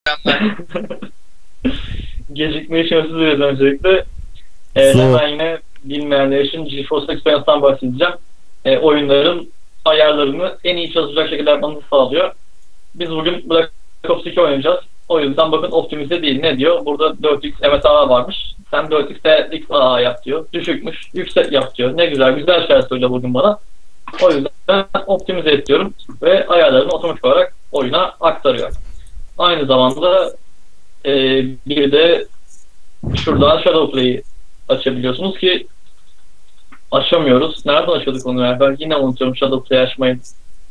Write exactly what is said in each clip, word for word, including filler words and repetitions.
Gecikme için özür dileriz öncelikle. Ee, hemen yine bilmeyenler için GeForce Experience'dan bahsedeceğim. Ee, oyunların ayarlarını en iyi çalışacak şekilde yapmanızı sağlıyor. Biz bugün Black Ops iki oynayacağız. O yüzden bakın optimize değil. Ne diyor? Burada dört x M S A varmış. Sen dört x'e X A A yap diyor. Düşükmüş. Yüksek yap diyor. Ne güzel. Güzel şeyler söylüyor bugün bana. O yüzden optimize et diyorum. Ve ayarlarını otomatik olarak oyuna aktarıyor. Aynı zamanda e, bir de şuradan Shadowplay'i açabiliyorsunuz ki açamıyoruz. Nereden açıyorduk onu ya? Ben yine unutuyorum Shadowplay'i açmayı.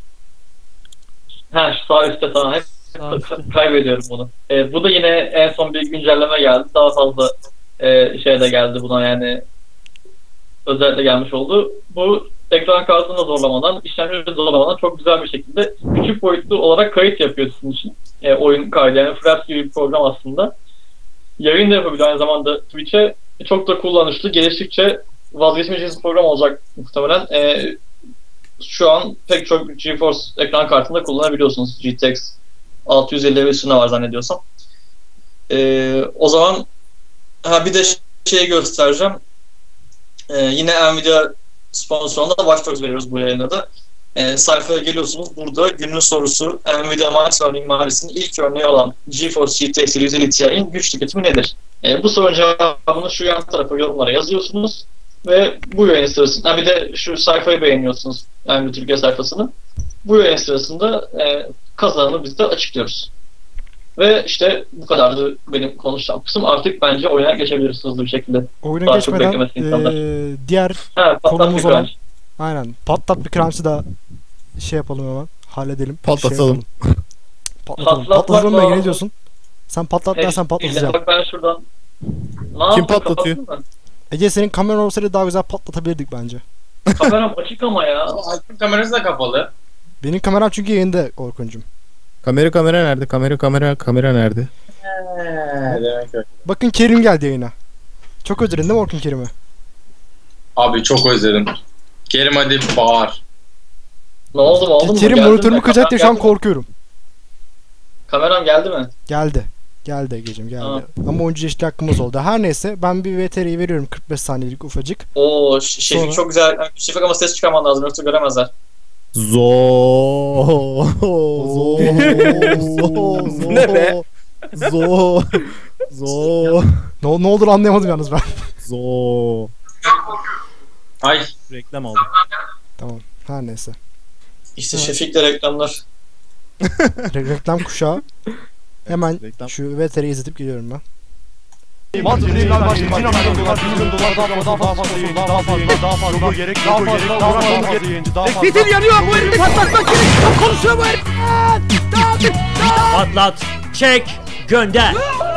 Ha şu sağ üstte sana hep kaybediyorum bunu. E, bu da yine en son bir güncelleme geldi. Daha fazla e, şey de geldi buna, yani özellikle gelmiş oldu. Bu ekran kartını da zorlamadan, işlemci de zorlamadan çok güzel bir şekilde küçük boyutlu olarak kayıt yapıyor sizin için. E, oyun kaydı, yani Flash gibi bir program aslında. Yayın da yapabiliyor aynı zamanda Twitch'e. Çok da kullanışlı, geliştikçe vazgeçmeyeceğiniz bir program olacak muhtemelen. E, şu an pek çok GeForce ekran kartında kullanabiliyorsunuz. G T X altı yüz elli üstünde var zannediyorsam. E, o zaman ha bir de şeyi göstereceğim. E, yine Nvidia sponsorluğunda Watch Dogs veriyoruz bu yayına da. E, sayfaya geliyorsunuz. Burada günün sorusu Nvidia Machine Learning mimarisinin ilk örneği olan GeForce G T X yedi yüz elli Ti'nin güç tüketimi nedir? E, bu sorunun cevabını şu yan tarafa yorumlara yazıyorsunuz ve bu yayın sırasında bir de şu sayfayı beğeniyorsunuz, Nvidia Türkiye sayfasını. Bu yayın sırasında e, kazananı biz de açıklıyoruz. Ve işte bu kadardı benim konuşacağım kısım. Artık bence oyuna geçebiliriz hızlı bir şekilde. Oyuna Daha geçmeden e, diğer ha, konumuz olan aynen patlat bir crunch'ı da şey yapalım hemen, halledelim. Patlatalım. Şey patlatalım. Patlatalım da ne diyorsun? Sen patlat dersen patlatacağım. Bak ben şuradan. Ne Kim patlatıyor? Ege, senin kameran olsaydı daha güzel patlatabilirdik bence. Kameram açık ama ya. Alp'in kamerası da kapalı. Benim kameram çünkü yayında Orkun'cum. Kamera kamera nerede? Kamera kamera kamera nerede? Eee demek öyle. Bakın Kerim geldi yayına. Çok özledin değil mi Orkun Kerim'i? Abi çok özledim. Kerim hadi bağır. Ne oldu mu oldu mu? Kerim Geldi monitörümü mi? kıracak diye şu an Kameram geldi mi? korkuyorum. Kameram geldi mi? Geldi. Geldi Ege'cim geldi. Aa. Ama oyuncu çeşitli hakkımız oldu. Her neyse ben bir V T R'yi veriyorum kırk beş saniyelik ufacık. Oo Şefik Sonra- çok güzel. Şefik ama ses çıkarman lazım yoksa göremezler. Zo zo zo Ne be? Zo Zo Ne, ne olur anlayamadım yalnız ben. zo. Ay. Reklam aldım. Tamam. Her neyse. İşte Evet. Şefik'le reklamlar. Re- reklam kuşağı. Hemen reklam. şu V T R'yi izletip geliyorum ben. Madrid'den başlayıp Dinamo dolar, milyon dolar daha fazla, daha fazla yayıncı, daha fazla, daha fazla, logo gerek, daha fazla, daha fazla yayıncı, daha fazla. Fitil yanıyor, bu herifi patlatmak gerek. Çok konuşuyor bu herif. Patlat, çek, gönder.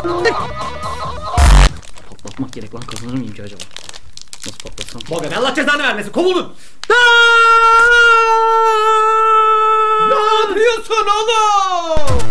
Patlatmak gerek lan, kazanır mıyım ki acaba? Nasıl patlatsam? Morgan Allah cezanı vermesin, kovuldun. Ne yapıyorsun oğlum?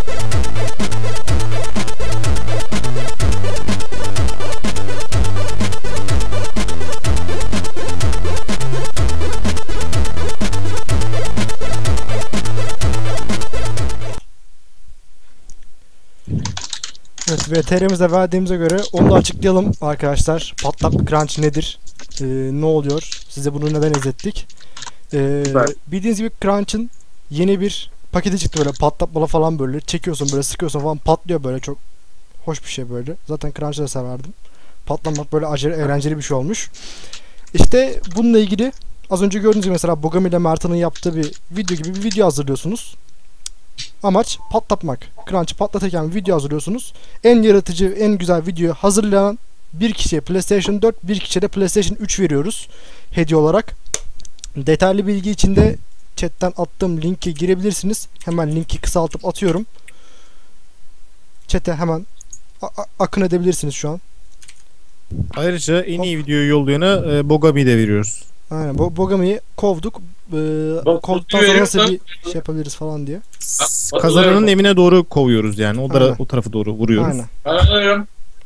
Evet, V T R'mize verdiğimize göre onu da açıklayalım arkadaşlar. Patlak bir crunch nedir? Ee, ne oluyor? Size bunu neden izlettik? Ee, bildiğiniz gibi crunch'ın yeni bir paketi çıktı, böyle patlatmalı falan, böyle çekiyorsun, böyle sıkıyorsun falan, patlıyor, böyle çok hoş bir şey böyle. Zaten crunch'ı da severdim. Patlamak böyle acayip eğlenceli bir şey olmuş. İşte bununla ilgili az önce gördüğünüz gibi mesela Bogami ile Mert'in yaptığı bir video gibi bir video hazırlıyorsunuz. Amaç patlatmak. Crunch'ı patlatırken bir video hazırlıyorsunuz. En yaratıcı, en güzel videoyu hazırlayan bir kişiye PlayStation dört, bir kişiye de PlayStation üç veriyoruz hediye olarak. Detaylı bilgi için de chatten attığım linki girebilirsiniz. Hemen linki kısaltıp atıyorum. Chat'e hemen akın edebilirsiniz şu an. Ayrıca en iyi videoyu yollayana e, Bogami'yi de veriyoruz. Aynen, bu Bogami'yi kovduk. Ee, kovduktan sonra nasıl bir şey yapabiliriz falan diye. Kazananın evine doğru kovuyoruz yani. O, da, Aynen. o tarafa doğru vuruyoruz. Aynen. Anlıyorum.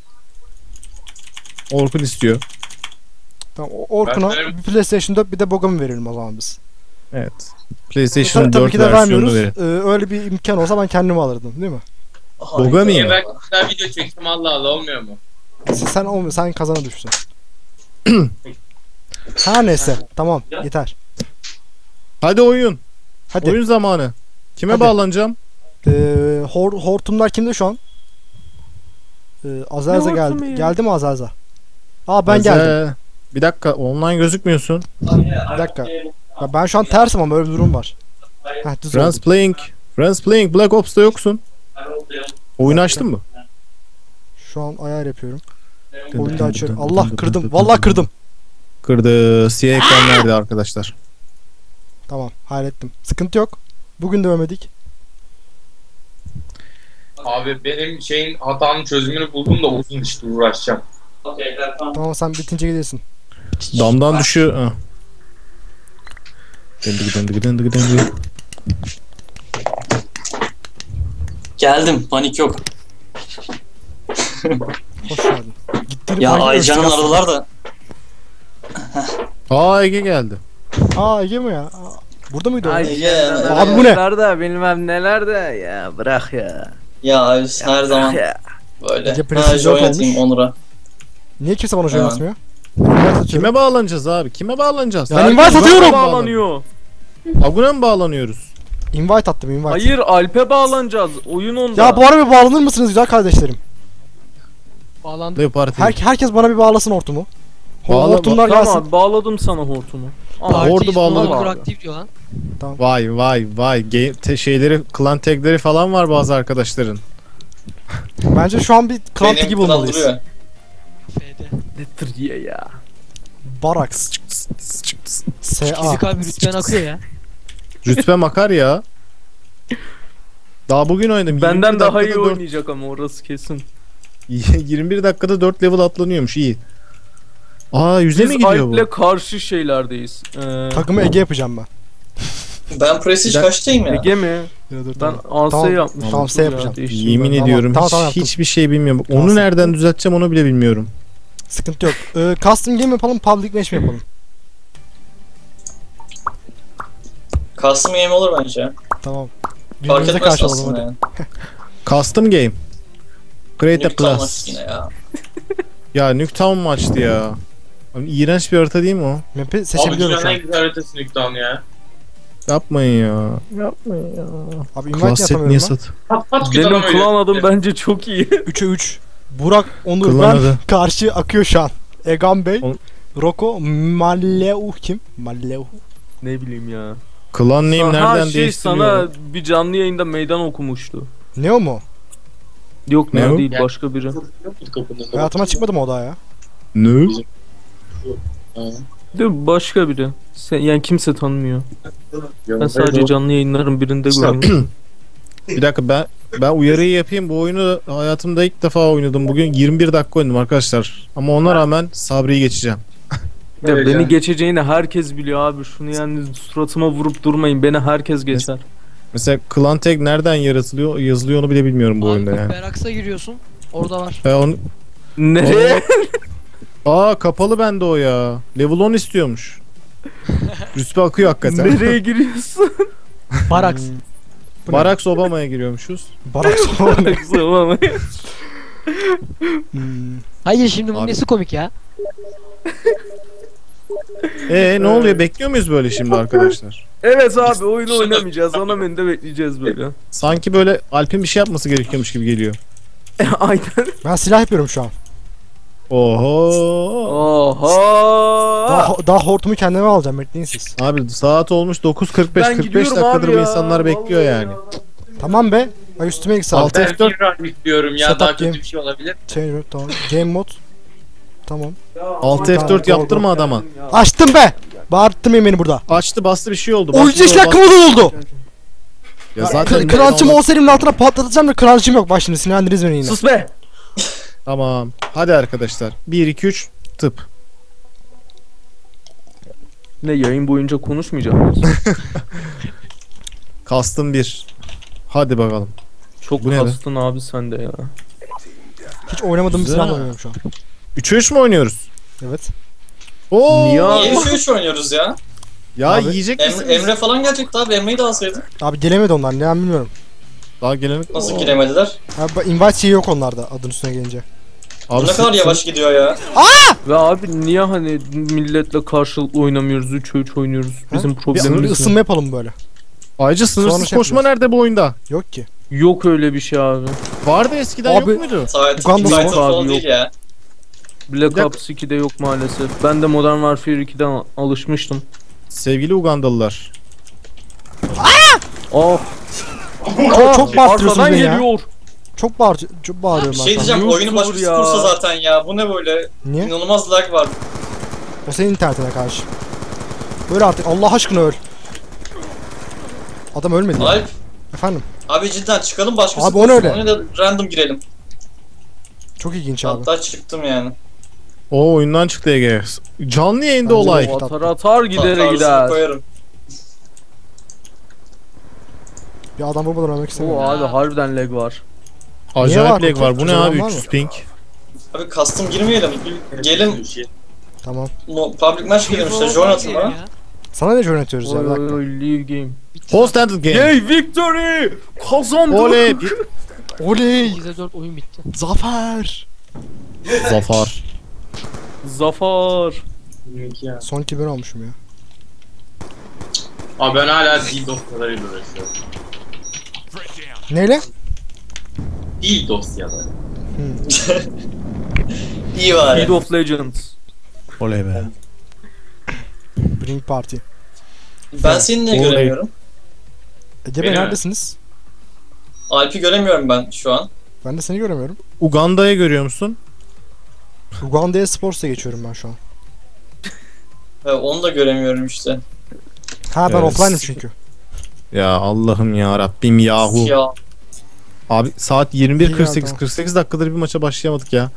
Orkun istiyor. Tamam, Orkun'a Ben- bir PlayStation dört, bir de Bogami verelim o zaman biz. Evet. PlayStation Tabii, tabii dört ki de versiyonunu vermiyoruz. verin. Ee, öyle bir imkan olsa ben kendimi alırdım, değil mi? Bogami Niye mi? ben güzel video çektim Allah Allah olmuyor mu? Sen, sen olmuyor. Sen kazana düşsün. Ha neyse. Tamam. Yeter. Hadi oyun. Hadi. Oyun zamanı. Kime Hadi. bağlanacağım? Ee, hor hortumlar kimde şu an? Ee, Azerza Ne hortumu geldi. ya? Geldi mi Azerza? Aa ben Aze- geldim. Bir dakika online gözükmüyorsun. Bir dakika. Ya ben şu an tersim ama öyle bir durum var. Heh, düz Friends oldu. playing. Friends playing. Black Ops'ta yoksun. Oyunu açtın mı? Şu an ayar yapıyorum. Oyunu da açıyorum. Allah kırdım. Vallahi kırdım. Kırdı. Siyah ekran nerede arkadaşlar? Tamam hallettim. Sıkıntı yok. Bugün dövmedik. Abi benim şeyin hatanın çözümünü buldum da uzun işte uğraşacağım. Tamam sen bitince gelirsin. Damdan düşüyor. Ha. Dındıgı dındıgı dındıgı dındıgı. Geldim, panik yok. Hoş geldin. Gittiğini Ya fark Aycan'ın etmiyorsun. aradılar da. Aa Ege geldi. Aa Ege mi ya? Aa, burada mıydı o? Ay Ege. Abi bu ne? Da bilmem neler de ya bırak ya. Ya abi her zaman Ya. böyle. Ege Ha, prestij joy yok atayım olmuş. Onur'a. Niye kimse bana joy Ha. atmıyor? Ben invite atıyorum. Kime bağlanacağız abi? Kime bağlanacağız? Ben invite atıyorum. Bağlanıyor. Aguna mı bağlanıyoruz? Invite attım invite. Hayır Alp'e bağlanacağız. Oyun onda. Ya bu arada bir bağlanır mısınız güzel kardeşlerim? Ne parti? Her, herkes bana bir bağlasın hortumu. Ho- Bağla- Hortumlar gelsin. Tamam bağladım sana hortumu. Aa, Ordu hiç bağladık. buna var. aktif diyor lan. Vay vay vay. Game, te- şeyleri, klan tagleri falan var bazı arkadaşların. Bence şu an bir klan Benim gibi kral olmalıyız. duruyor. F'de. Nedir diye ya. Barax. S A. Fizik abi rütben akıyor ya. Rütbe makar ya. Daha bugün oynadım. Benden yirmi bir daha iyi dakikada dört oynayacak ama orası kesin. yirmi bir dakikada dört level atlanıyormuş iyi. Aa yüze mi Biz gidiyor bu? Alp'le karşı şeylerdeyiz. Ee, Takımı Ege yapacağım ben. Ben Prestige Bir dakika. kaçtayım ya? Ege mi? Ya dur, Ben tamam. A S Tamam, yapmışım. tamam, S yapacağım. Yemin Tamam, ediyorum tamam, hiç, tamam, yaptım. hiçbir şey bilmiyorum. Onu Tamam. nereden düzelteceğim onu bile bilmiyorum. Sıkıntı yok. Ee, custom game yapalım, public match mi yapalım? Custom game olur bence ya. Tamam. Fark Birbirimize etmez karşı olalım aslında hadi. yani. Custom game. Create a Nükleer maç class. yine ya. Ya Nuketown maçtı ya. Abi, iğrenç bir harita değil mi o? Map'i Abi seçebiliyorum şu dünyanın an. en güzel haritası Nükleer ya. Yapmayın ya. Yapmayın ya. Abi invite Class set yapamıyorum niye ben. sat? Pat pat git Benim adam öyle. klan adım bence çok iyi. üçe üç. Burak, Onur, Klan ben adı. karşı akıyor şu an. Egan Bey, On- Roko, Malleuh kim? Malleuh. Ne bileyim ya. Clan name Ha, nereden şey değiştiriyor? sana bir canlı yayında meydan okumuştu. Ne o mu? Yok Ne ne o? değil başka biri. Hayatıma çıkmadı mı o daha ya? Ne? Değil mi? Başka biri. Sen, yani kimse tanımıyor. Ben sadece canlı yayınların birinde gördüm. Bir dakika ben ben uyarıyı yapayım. Bu oyunu hayatımda ilk defa oynadım. Bugün yirmi bir dakika oynadım arkadaşlar. Ama ona rağmen Sabri'yi geçeceğim. Ya Evet beni yani. geçeceğini herkes biliyor abi. Şunu yani suratıma vurup durmayın. Beni herkes geçer. Mesela clan tag nereden yaratılıyor, yazılıyor onu bile bilmiyorum bu oyunda yani. Berax'a giriyorsun. Orada var. Ben onu... Nereye? Aa kapalı bende o ya. Level on istiyormuş. Rütbe akıyor hakikaten. Nereye giriyorsun? Barax. Bu ne? Barack Obama'ya giriyormuşuz. Barack Obama. Baksana. Hmm. Hayır şimdi bunun Abi. nesi komik ya? Ee ne oluyor? Bekliyor muyuz böyle şimdi arkadaşlar? Evet abi oyunu oynamayacağız. Ana menüde bekleyeceğiz böyle. Sanki böyle Alp'in bir şey yapması gerekiyormuş gibi geliyor. Aynen. Ben silah yapıyorum şu an. Oho. Oha. Daha, daha hortumu kendime alacağım bekleyin siz. Abi saat olmuş dokuz kırk beş Ben kırk beş gidiyorum dakikadır abi bu ya, insanlar bekliyor vallahi yani. ya. Tamam be. Ay üstüme ilk sağlık. Altı Ben F dört bir run istiyorum ya Setup daha kötü game. bir şey olabilir. Change mode tamam. Game mode. Tamam. Alt F dört yaptırma adama. Açtım be. Bağırttırmayın beni burada. Açtı bastı bir şey oldu. Oyuncu Bastı, işler bastı. kımıldı oldu. Ya zaten Crunch'ımı o serimin altına patlatacağım da crunch'ım yok. Bak şimdi sinirlendiririz beni yine. Sus be. Tamam. Hadi arkadaşlar. bir iki üç tıp. Ne yayın boyunca konuşmayacak mıyız? Kastım bir. Hadi bakalım. Çok Bu ne be? kastın abi sen de ya. Hiç oynamadığım bir Güzel. silahla oynuyorum şu an. üçe üç mü oynuyoruz? Evet. Oo! Niye abi? Niye üç üç oynuyoruz ya? Ya Abi, yiyecek Em- misiniz? Emre falan gelecekti abi. Emre'yi de alsaydık. Abi gelemedi onlar. Ne ben bilmiyorum. Daha gelene... Nasıl giremediler? Abi bak, invite şeyi yok onlarda adın üstüne gelince. Bu Abi ne kadar sen- yavaş gidiyor ya. Ve abi niye hani milletle karşılıklı oynamıyoruz, üçe üç oynuyoruz? Bizim Bir, bir problemimiz ne? ısınma yapalım böyle. Ayrıca Sonra sınırsız şey koşma yapacağız. nerede bu oyunda? Yok ki. Yok öyle bir şey abi. Vardı eskiden Abi- yok muydu? Titan Uganda Titan yok falan abi, değil yok. ya. Black Bir dakika. Ops ikide yok maalesef. Ben de Modern Warfare ikiden alışmıştım. Sevgili Ugandalılar. Oh, Çok, çok bağırtıyorsunuz arkadan beni ya. geliyor. Çok bağır çok Bir bağırıyorum şey ben sana. diyeceğim, Yusuf oyunun başkası ya. kursa zaten ya. Bu ne böyle? Niye? İnanılmaz lag var. O senin internetine karşı. Öl artık Allah aşkına öl. Adam ölmedi ya. Alp, Efendim. abi cidden çıkalım başkası Abi o ne kursun. öyle? Oyuna da random girelim. Çok ilginç abi. Hatta çıktım yani. O oyundan çıktı Ege. Canlı yayında Bence olay. de. Atar atar gidere Tarzını gider. koyarım. Bir adam vurmadan ölmek Oo istemiyorum. abi harbiden lag var. Niye Acayip var lag bu? var. Bu ne Kazanan abi? var mı? üç yüz ping. Abi custom girmeyelim. Gelin Tamam. no, public match girelim işte. Join atın bana. Sana ne yönetiyoruz ya? Oy Bir oy dakika. oy leave game. Post ended game. Yay victory! Kazandık! Oley. Bir... Oley! sekize dört oyun bitti. Zafer! Zafar. Zafer! Son iki ben olmuşum ya. Abi ben hala dil dosyalarıyla uğraşıyorum. Neyle? Dil dosyaları. İyi var. League of Legends. Oley be. Bring Party. Ben seni niye Oley. göremiyorum? Ege Bey Benim mi? neredesiniz? Alp'i göremiyorum ben şu an. Ben de seni göremiyorum. Uganda'yı görüyor musun? Uganda'ya Sports'a geçiyorum ben şu an. Ve onu da göremiyorum işte. Ha ben Evet. offline'ım çünkü. Ya Allah'ım ya Rabbim yahu. Ya. Abi saat yirmi bir kırk sekiz tamam. kırk sekiz dakikadır bir maça başlayamadık ya.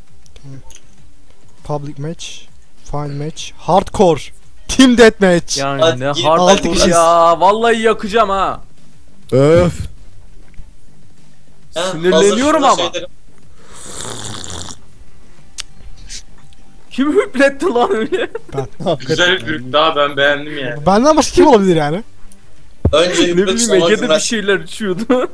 Public match. Find match. Hardcore. Team deathmatch. Yani Hadi ne gir- altı hardcore kişiyiz. ya. Vallahi yakacağım ha. Öf. Ha, Sinirleniyorum hazır şurada ama. şey derim. Kim hüpletti lan öyle? Güzel bir ürün daha ben beğendim yani. Benden başka kim olabilir yani? Önce Ne hüplet bileyim sonra Ege'de bir hüplet. şeyler içiyordu.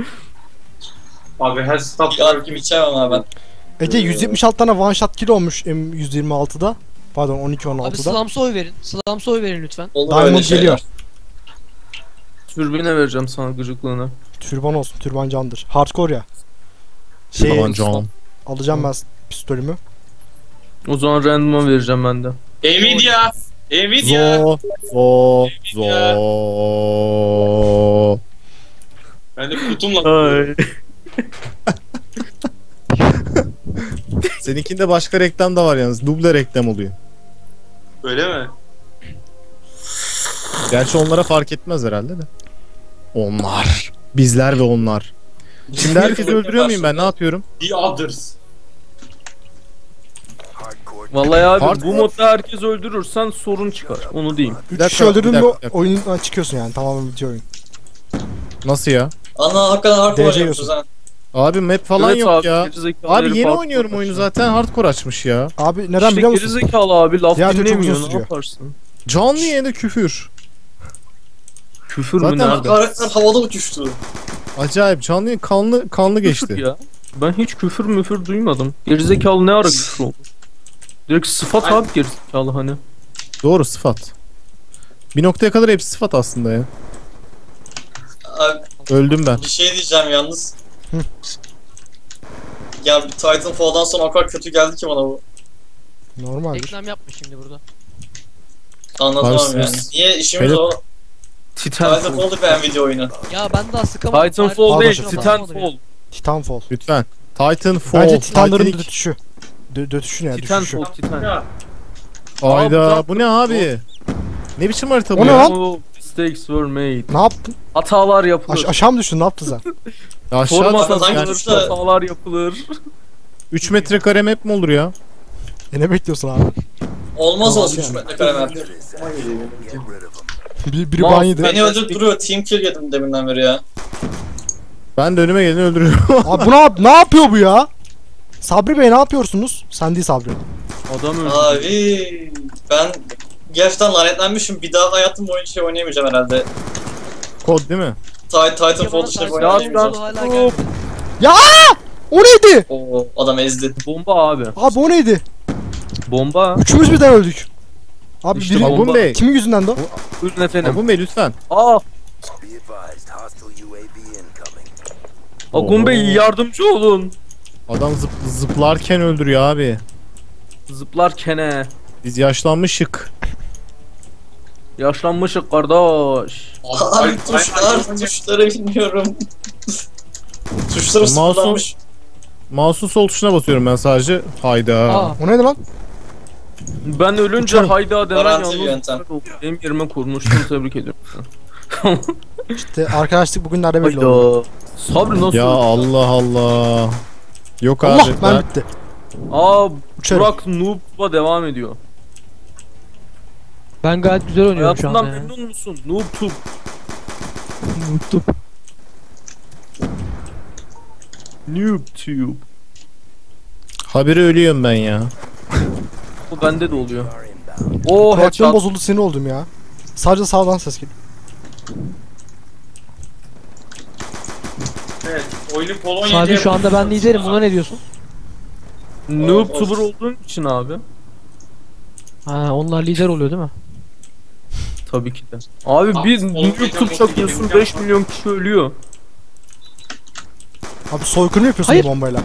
Abi her stop Ya kim içemem abi ben. Ege yüz yetmiş altı tane one shot kill olmuş M yüz yirmi altıda. Pardon on iki on Abi altıda. Slams'a oy verin. Slams'a oy verin lütfen. Olur Diamond öyle şeyler. geliyor. Türbine vereceğim sana gıcıklığına. Türban olsun. Türban candır. Hardcore ya. Şey Aman canım. alacağım ben pistolümü. O zaman random'a vereceğim ben de. Nvidia. Nvidia. Zo. Zo. Zo. Ben de kutumla. Ay. Seninkinde başka reklam da var yalnız. Duble reklam oluyor. Öyle mi? Gerçi onlara fark etmez herhalde de. Onlar. Bizler ve onlar. Şimdi herkesi öldürüyor muyum ben? Ne yapıyorum? The Others. Vallahi abi Hardcore- bu modda herkes öldürürsen sorun çıkar. Onu diyeyim. üç dakika, kişi öldürdün bir mü dakika, bir dakika. oyundan çıkıyorsun yani. Tamamen bitiyor oyun. Nasıl ya? Ana hakikaten hardcore D C oynuyorsunuz ha. Abi map falan Evet yok abi, ya. gerizekalı Abi herif yeni hardcore oynuyorum oyunu açıyor. zaten hardcore açmış ya. Abi neden İşte biliyor musun? gerizekalı abi laf Diğer türlü çok dinlemiyor uzun ne sürüyor. yaparsın? Canlı yayında küfür. Küfür Zaten mü nerede? Karakter havada uçuştu. Acayip canlı yayın kanlı kanlı Küfür geçti. ya. Ben hiç küfür müfür duymadım. Gerizekalı ne ara küfür oldu? Direkt sıfat Ay. abi gerizekalı hani. Doğru sıfat. Bir noktaya kadar hepsi sıfat aslında ya. Abi Öldüm ben. bir şey diyeceğim yalnız. Hı. Ya bir Titanfall'dan sonra o kadar kötü geldi ki bana bu. Normaldir. Reklam yapma şimdi burada. Anlatamam Varsınız. yani. Niye işimiz Şöyle- o? Titanfall. Titanfall'du ben video oyunu. Ya ben daha sıkamadım. Titanfall Pardon, değil, şaka. Titanfall. Titanfall. Lütfen. Titanfall. Bence Titanların Titanic. dötüşü. Dö dötüşü ne ya? Düşüşü. Titanfall, Titan. Ya. Ayda Aa, bu ne abi? Ne biçim harita bu O ne ya? lan? Oh, mistakes were made. Ne yaptın? Hatalar yapılır. Aş aşağı mı düştün? Ne yaptın sen? Aşağı Format Zaten atılır, hangi tuşla- hatalar yapılır. üç metrekare map mi olur ya? E ne bekliyorsun abi? Olmaz Tamam olsun yani. üç metrekare map. Bir, biri Mal- ban yedi. Beni öldürüp duruyor. Team kill yedim deminden beri ya. Ben de önüme geleni öldürüyorum. Abi bu ne, yap- ne yapıyor bu ya? Sabri Bey ne yapıyorsunuz? Sen değil Sabri. Adam öldü. Abi ben gerçekten lanetlenmişim. Bir daha hayatım boyunca şey oynayamayacağım herhalde. Kod değil mi? Titan Titanfall dışında Ya, oynayacak ya, mısın? hala gelmedi. O neydi? Oo, adam ezdi. Bomba abi. Abi o neydi? Bomba. Üçümüz birden öldük. Abi İşte biri... bomba. Agun Bey. Kimin yüzünden de o? Buyurun efendim. Agun Bey lütfen. Aa. Agun Bey Oo. yardımcı olun. Adam zıp, zıplarken öldürüyor abi. Zıplarken he. Biz yaşlanmışık. Yaşlanmışık kardeş. Abi tuşlar, tuşları bilmiyorum. Tuşları Mouse'un sıfırlanmış. Mouse'un sol tuşuna basıyorum ben sadece. Hayda. Aa, O neydi lan? Ben ölünce Uçuyorum. hayda demen Garanti bir yalnız. yöntem. Benim yerime kurmuşsun, tebrik ediyorum. İşte arkadaşlık bugünlerde belli oldu. Hayda. Sabri nasıl? Ya Allah Allah. Yok abi. Allah ben bitti. Aa, Uçarım. Burak Noob'la devam ediyor. ben gayet güzel oynuyorum şu Hayatından anda ya. memnun musun? Noob Tube. Unuttum. Noob Tube. Haberi ölüyorum ben ya. Bu bende de oluyor. Oo Kulaklığım headshot. bozuldu, sinir oldum ya. Sadece sağdan ses geliyor. Evet. Oyunu Polonya'da Sadece şu anda ben liderim. Buna ne diyorsun? Noob Of. Tuber olduğun için abi. Ha, onlar lider oluyor değil mi? Tabii ki de. Abi Abi, bir oğlum, Noob geçen Tube çakıyorsun bakayım, beş milyon kişi ölüyor. Abi soykırım yapıyorsun Hayır. bu bombayla.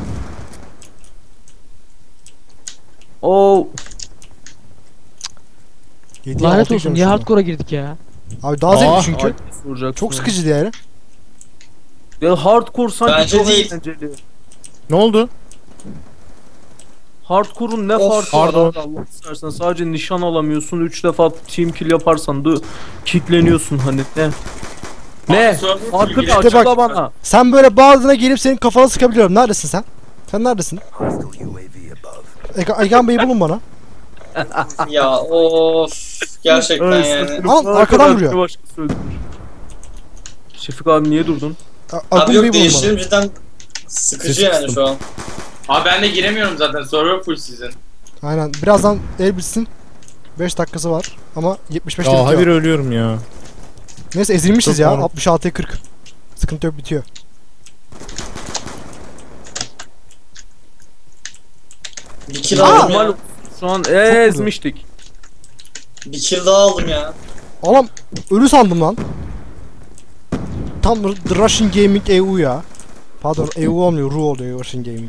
Oo. Yedi Lanet altı olsun. Niye gidiyormuş hardcore'a girdik ya? şimdi. Abi daha Aa, zevkli çünkü. Ay, soracaksın. Çok sıkıcı yani. Ya hardcore sanki Bence çok değil. eğlenceli. Ne oldu? Hardcore'un ne Of, farkı var pardon. abi Allah istersen sadece nişan alamıyorsun üç defa team kill yaparsan da kickleniyorsun hani ne? Ne? Farkı da İşte açıkla bak- bana. Sen böyle bağırdığına gelip senin kafana sıkabiliyorum. Neredesin sen? Sen neredesin? Ega- Egan Bey'i bulun bana. Ya of. Gerçekten yani. Al, arkadan vuruyor. Şefik abi niye durdun? A- Abi Agun yok Bey'i bulun bana. değiştirim cidden sıkıcı Sesi yani kıstım. şu an. Abi ben de giremiyorum zaten. Server full sizin. Aynen. Birazdan el bitsin. beş dakikası var. Ama yetmiş beşte Ya bitiyor. haberi ölüyorum ya. Neyse ezilmişiz Çok ya. doğru. altmış altıya kırk. Sıkıntı yok, bitiyor. Bir kill Aa! aldım Normal ya. şu an güzel. ezmiştik. Bir kill daha aldım ya. Oğlum ölü sandım lan. Tam The Russian Gaming E U ya. Pardon E U olmuyor, Ru oluyor Russian Gaming.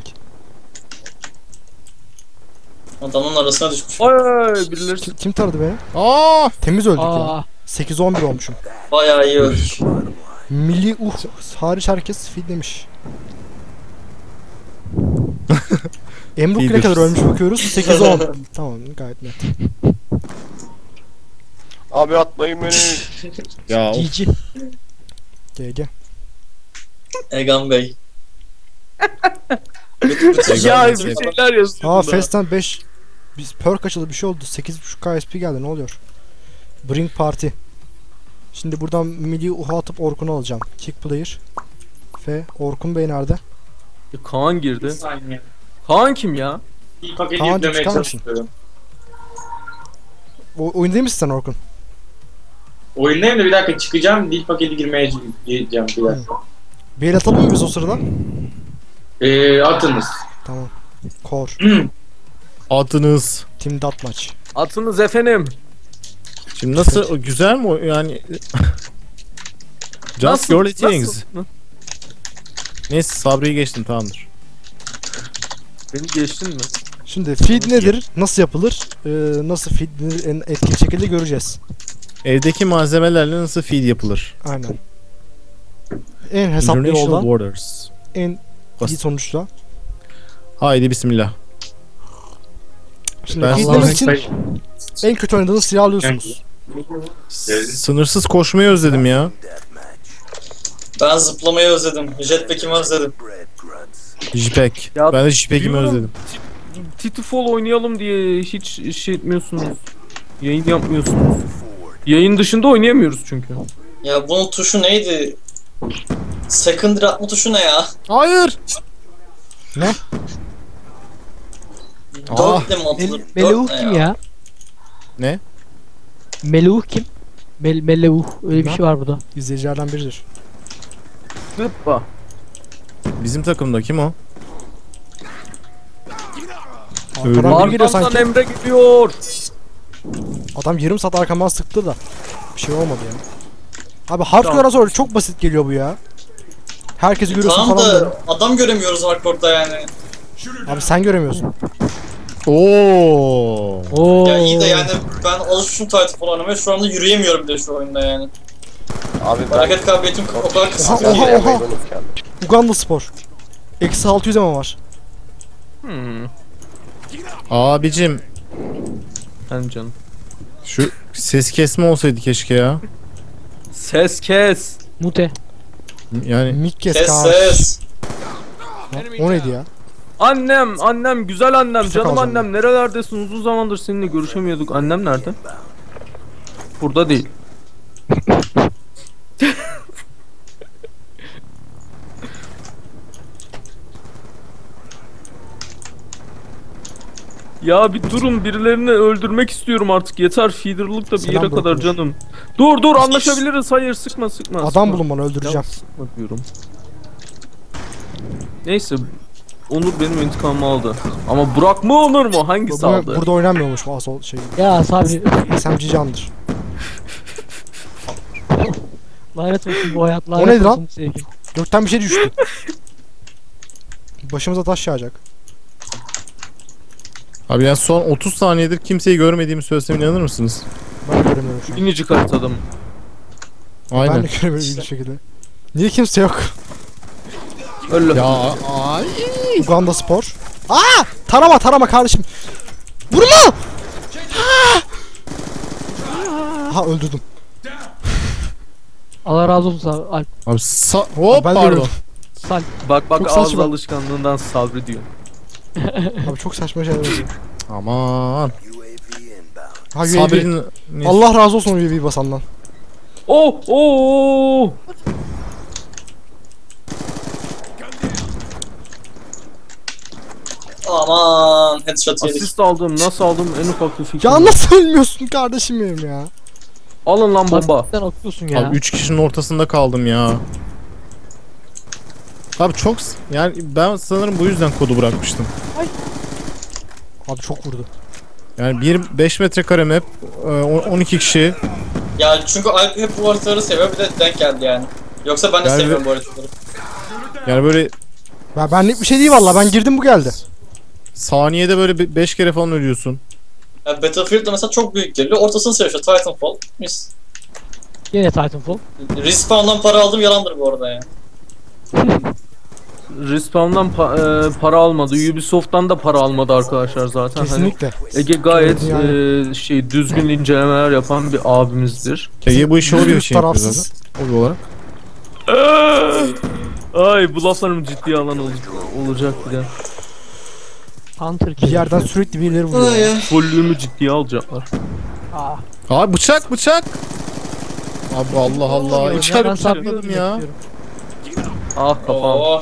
Adamın arasına düşmüş. Ay birileri Kim, kim taradı beni? Aa! Temiz öldük ya. Aa, sekiz on bir olmuşum. Bayağı iyi öldük. Milli uh hariç herkes feedlemiş. Emruk ne Feeders. kadar ölmüş bakıyoruz? sekiz on. Tamam, gayet net. Abi atmayın beni. Ya of. G G. G G. Egan Bey. ya bir şeyler yazıyor. Aa Fast'ten beş. Biz perk açıldı, bir şey oldu. sekiz buçuk K S P geldi, ne oluyor? Bring Party. Şimdi buradan milli uha atıp Orkun'u alacağım. Kick player. F. Orkun Bey nerede? Kaan Bir girdi. saniye. Kaan kim ya? İlk paketi Kaan, yüklemeye çıkar mısın? çalışıyorum. O oyun değil misin sen Orkun? Oyundayım da bir dakika çıkacağım. Dil paketi girmeye gireceğim bir dakika. Bir el atalım mı biz o sırada? Eee atınız. Tamam. Core. Adınız. Team Deathmatch. Atınız efendim. Şimdi nasıl o güzel mi o yani? Just Nasıl? your things. Nasıl? Neyse Sabri'yi geçtim tamamdır. Beni geçtin mi? Şimdi feed nedir? Nasıl yapılır? Ee, nasıl feed en etkili şekilde göreceğiz. Evdeki malzemelerle nasıl feed yapılır? Aynen. En hesaplı International yoldan, Borders. en iyi Basit. sonuçla. Haydi bismillah. Şimdi Ben feedlemek sana- için en kötü oynadığınız silahı alıyorsunuz. Sınırsız koşmayı özledim ya. Ben zıplamayı özledim. Jetpack'imi özledim. Jipek. Ya, Ben de Jipek'imi biliyorum. özledim. Titanfall oynayalım diye hiç şey etmiyorsunuz. Yayın yapmıyorsunuz. Yayın dışında oynayamıyoruz çünkü. Ya bunun tuşu neydi? Secondary atma tuşu ne ya? Hayır. Aa, Dörtle mi atılır? Mel Meluh Dört ne kim ya? Ne? Meluh kim? Mel Meluh. Öyle bir Ne? şey var burada. İzleyicilerden biridir. Hoppa. Bizim takımda kim o? Arkadan biri geliyor Arkamdan sanki. Emre gidiyor. Adam yarım saat arkamdan sıktı da. Bir şey olmadı ya. Abi hardcore'a sonra çok basit geliyor bu ya. Herkesi görüyorsun Tamam falan böyle. da adam göremiyoruz hardcore'da yani. Abi sen göremiyorsun. Oo. Oo. Ya iyi de yani ben alışmışım Titanfall oynamaya, şu anda yürüyemiyorum bile şu oyunda yani. Abi ben Hareket kabiliyetim o kadar Oha kısıtlı. oha oha. yürüyemeyi unutken. Uganda Spor. Eksi altı yüz ama var. Hmm. Abicim Hem canım. şu ses kesme olsaydı keşke ya. Ses kes. Mute. Yani Mik kes Ses kardeş. ses. O neydi ya? Annem, annem, güzel annem, Kusura canım kalacağım annem. Nerelerdesin? Uzun zamandır seninle görüşemiyorduk. Annem nerede? Burada değil. Ya bir durun, birilerini öldürmek istiyorum artık. Yeter, feederlık da bir Selam yere kadar bırakıyorsun. canım. Dur dur, anlaşabiliriz. Hayır, sıkma sıkma. Adam sıkma. bulun bana, Ya öldüreceğim. sıkma diyorum. Neyse, Onur benim intikamımı aldı. Ama Burak mı Onur mu? Hangisi Bu- aldı? Burada oynanmıyormuş bu asol şey. Ya Sabri. S M G candır. Lanet olsun bu hayat. Lanet neydi lan? olsun sevgi. Gökten bir şey düştü. Başımıza taş yağacak. abi yani son otuz saniyedir kimseyi görmediğimi söylesem inanır mısınız? Ben de göremiyorum şu an. İnicik haritada mı? Aynen. Ben de göremiyorum ilginç şekilde. Niye kimse yok? Öyle. Ya ay. Uganda Spor. Aa! Tarama tarama kardeşim. Vurma! Ha! Ha öldürdüm. Allah razı olsun Sabri. Alp. Abi sa hop Ben de pardon. öldüm. Sal. Bak bak Çok ağız saçma. alışkanlığından Sabri diyor. Abi çok saçma şeyler oluyor. Aman. Ha U A V. Sabri'nin ne- Allah razı olsun U A V basandan. Oh oh. Aman headshot yedik. Asist aldım, nasıl aldım en ufak bir fikrim. Ya yok. nasıl ölmüyorsun kardeşim benim ya? Alın lan bomba. Sen atıyorsun ya. Abi üç kişinin ortasında kaldım ya. Abi çok s- yani ben sanırım bu yüzden kodu bırakmıştım. Abi çok vurdu. Yani bir beş metrekare map, e, on- on iki kişi. Ya çünkü Alp hep bu haritaları seviyor, bir de denk geldi yani. Yoksa ben de Yani- seviyorum bu haritaları. Yani böyle Ben benlik bir şey değil valla, ben girdim bu geldi. saniyede böyle beş kere falan ölüyorsun. Ya Battlefield'da mesela çok büyük geliyor, ortasını seviyor işte Titanfall. Mis. Yine Titanfall. Respawn'dan para aldım, yalandır bu arada ya. Respawn'dan pa- e, para almadı. Ubisoft'tan da para almadı arkadaşlar zaten. Hani Kesinlikle. Ege gayet Yani. e, şey düzgün incelemeler yapan bir abimizdir. Ege bu işi oluyor şey yapıyor Tarafsız. zaten. Oluyor olarak. Ay bu laflarım ciddiye alan ol- olacak bir de. Hunter Bir kill. yerden sürekli birileri vuruyor. ya. Volümü ciddiye alacaklar. Aa. Abi bıçak bıçak. Abi Allah Allah. Ben İçeri Sabri'yi bıçakladım ya. bekliyorum. Ah kafam. Oo.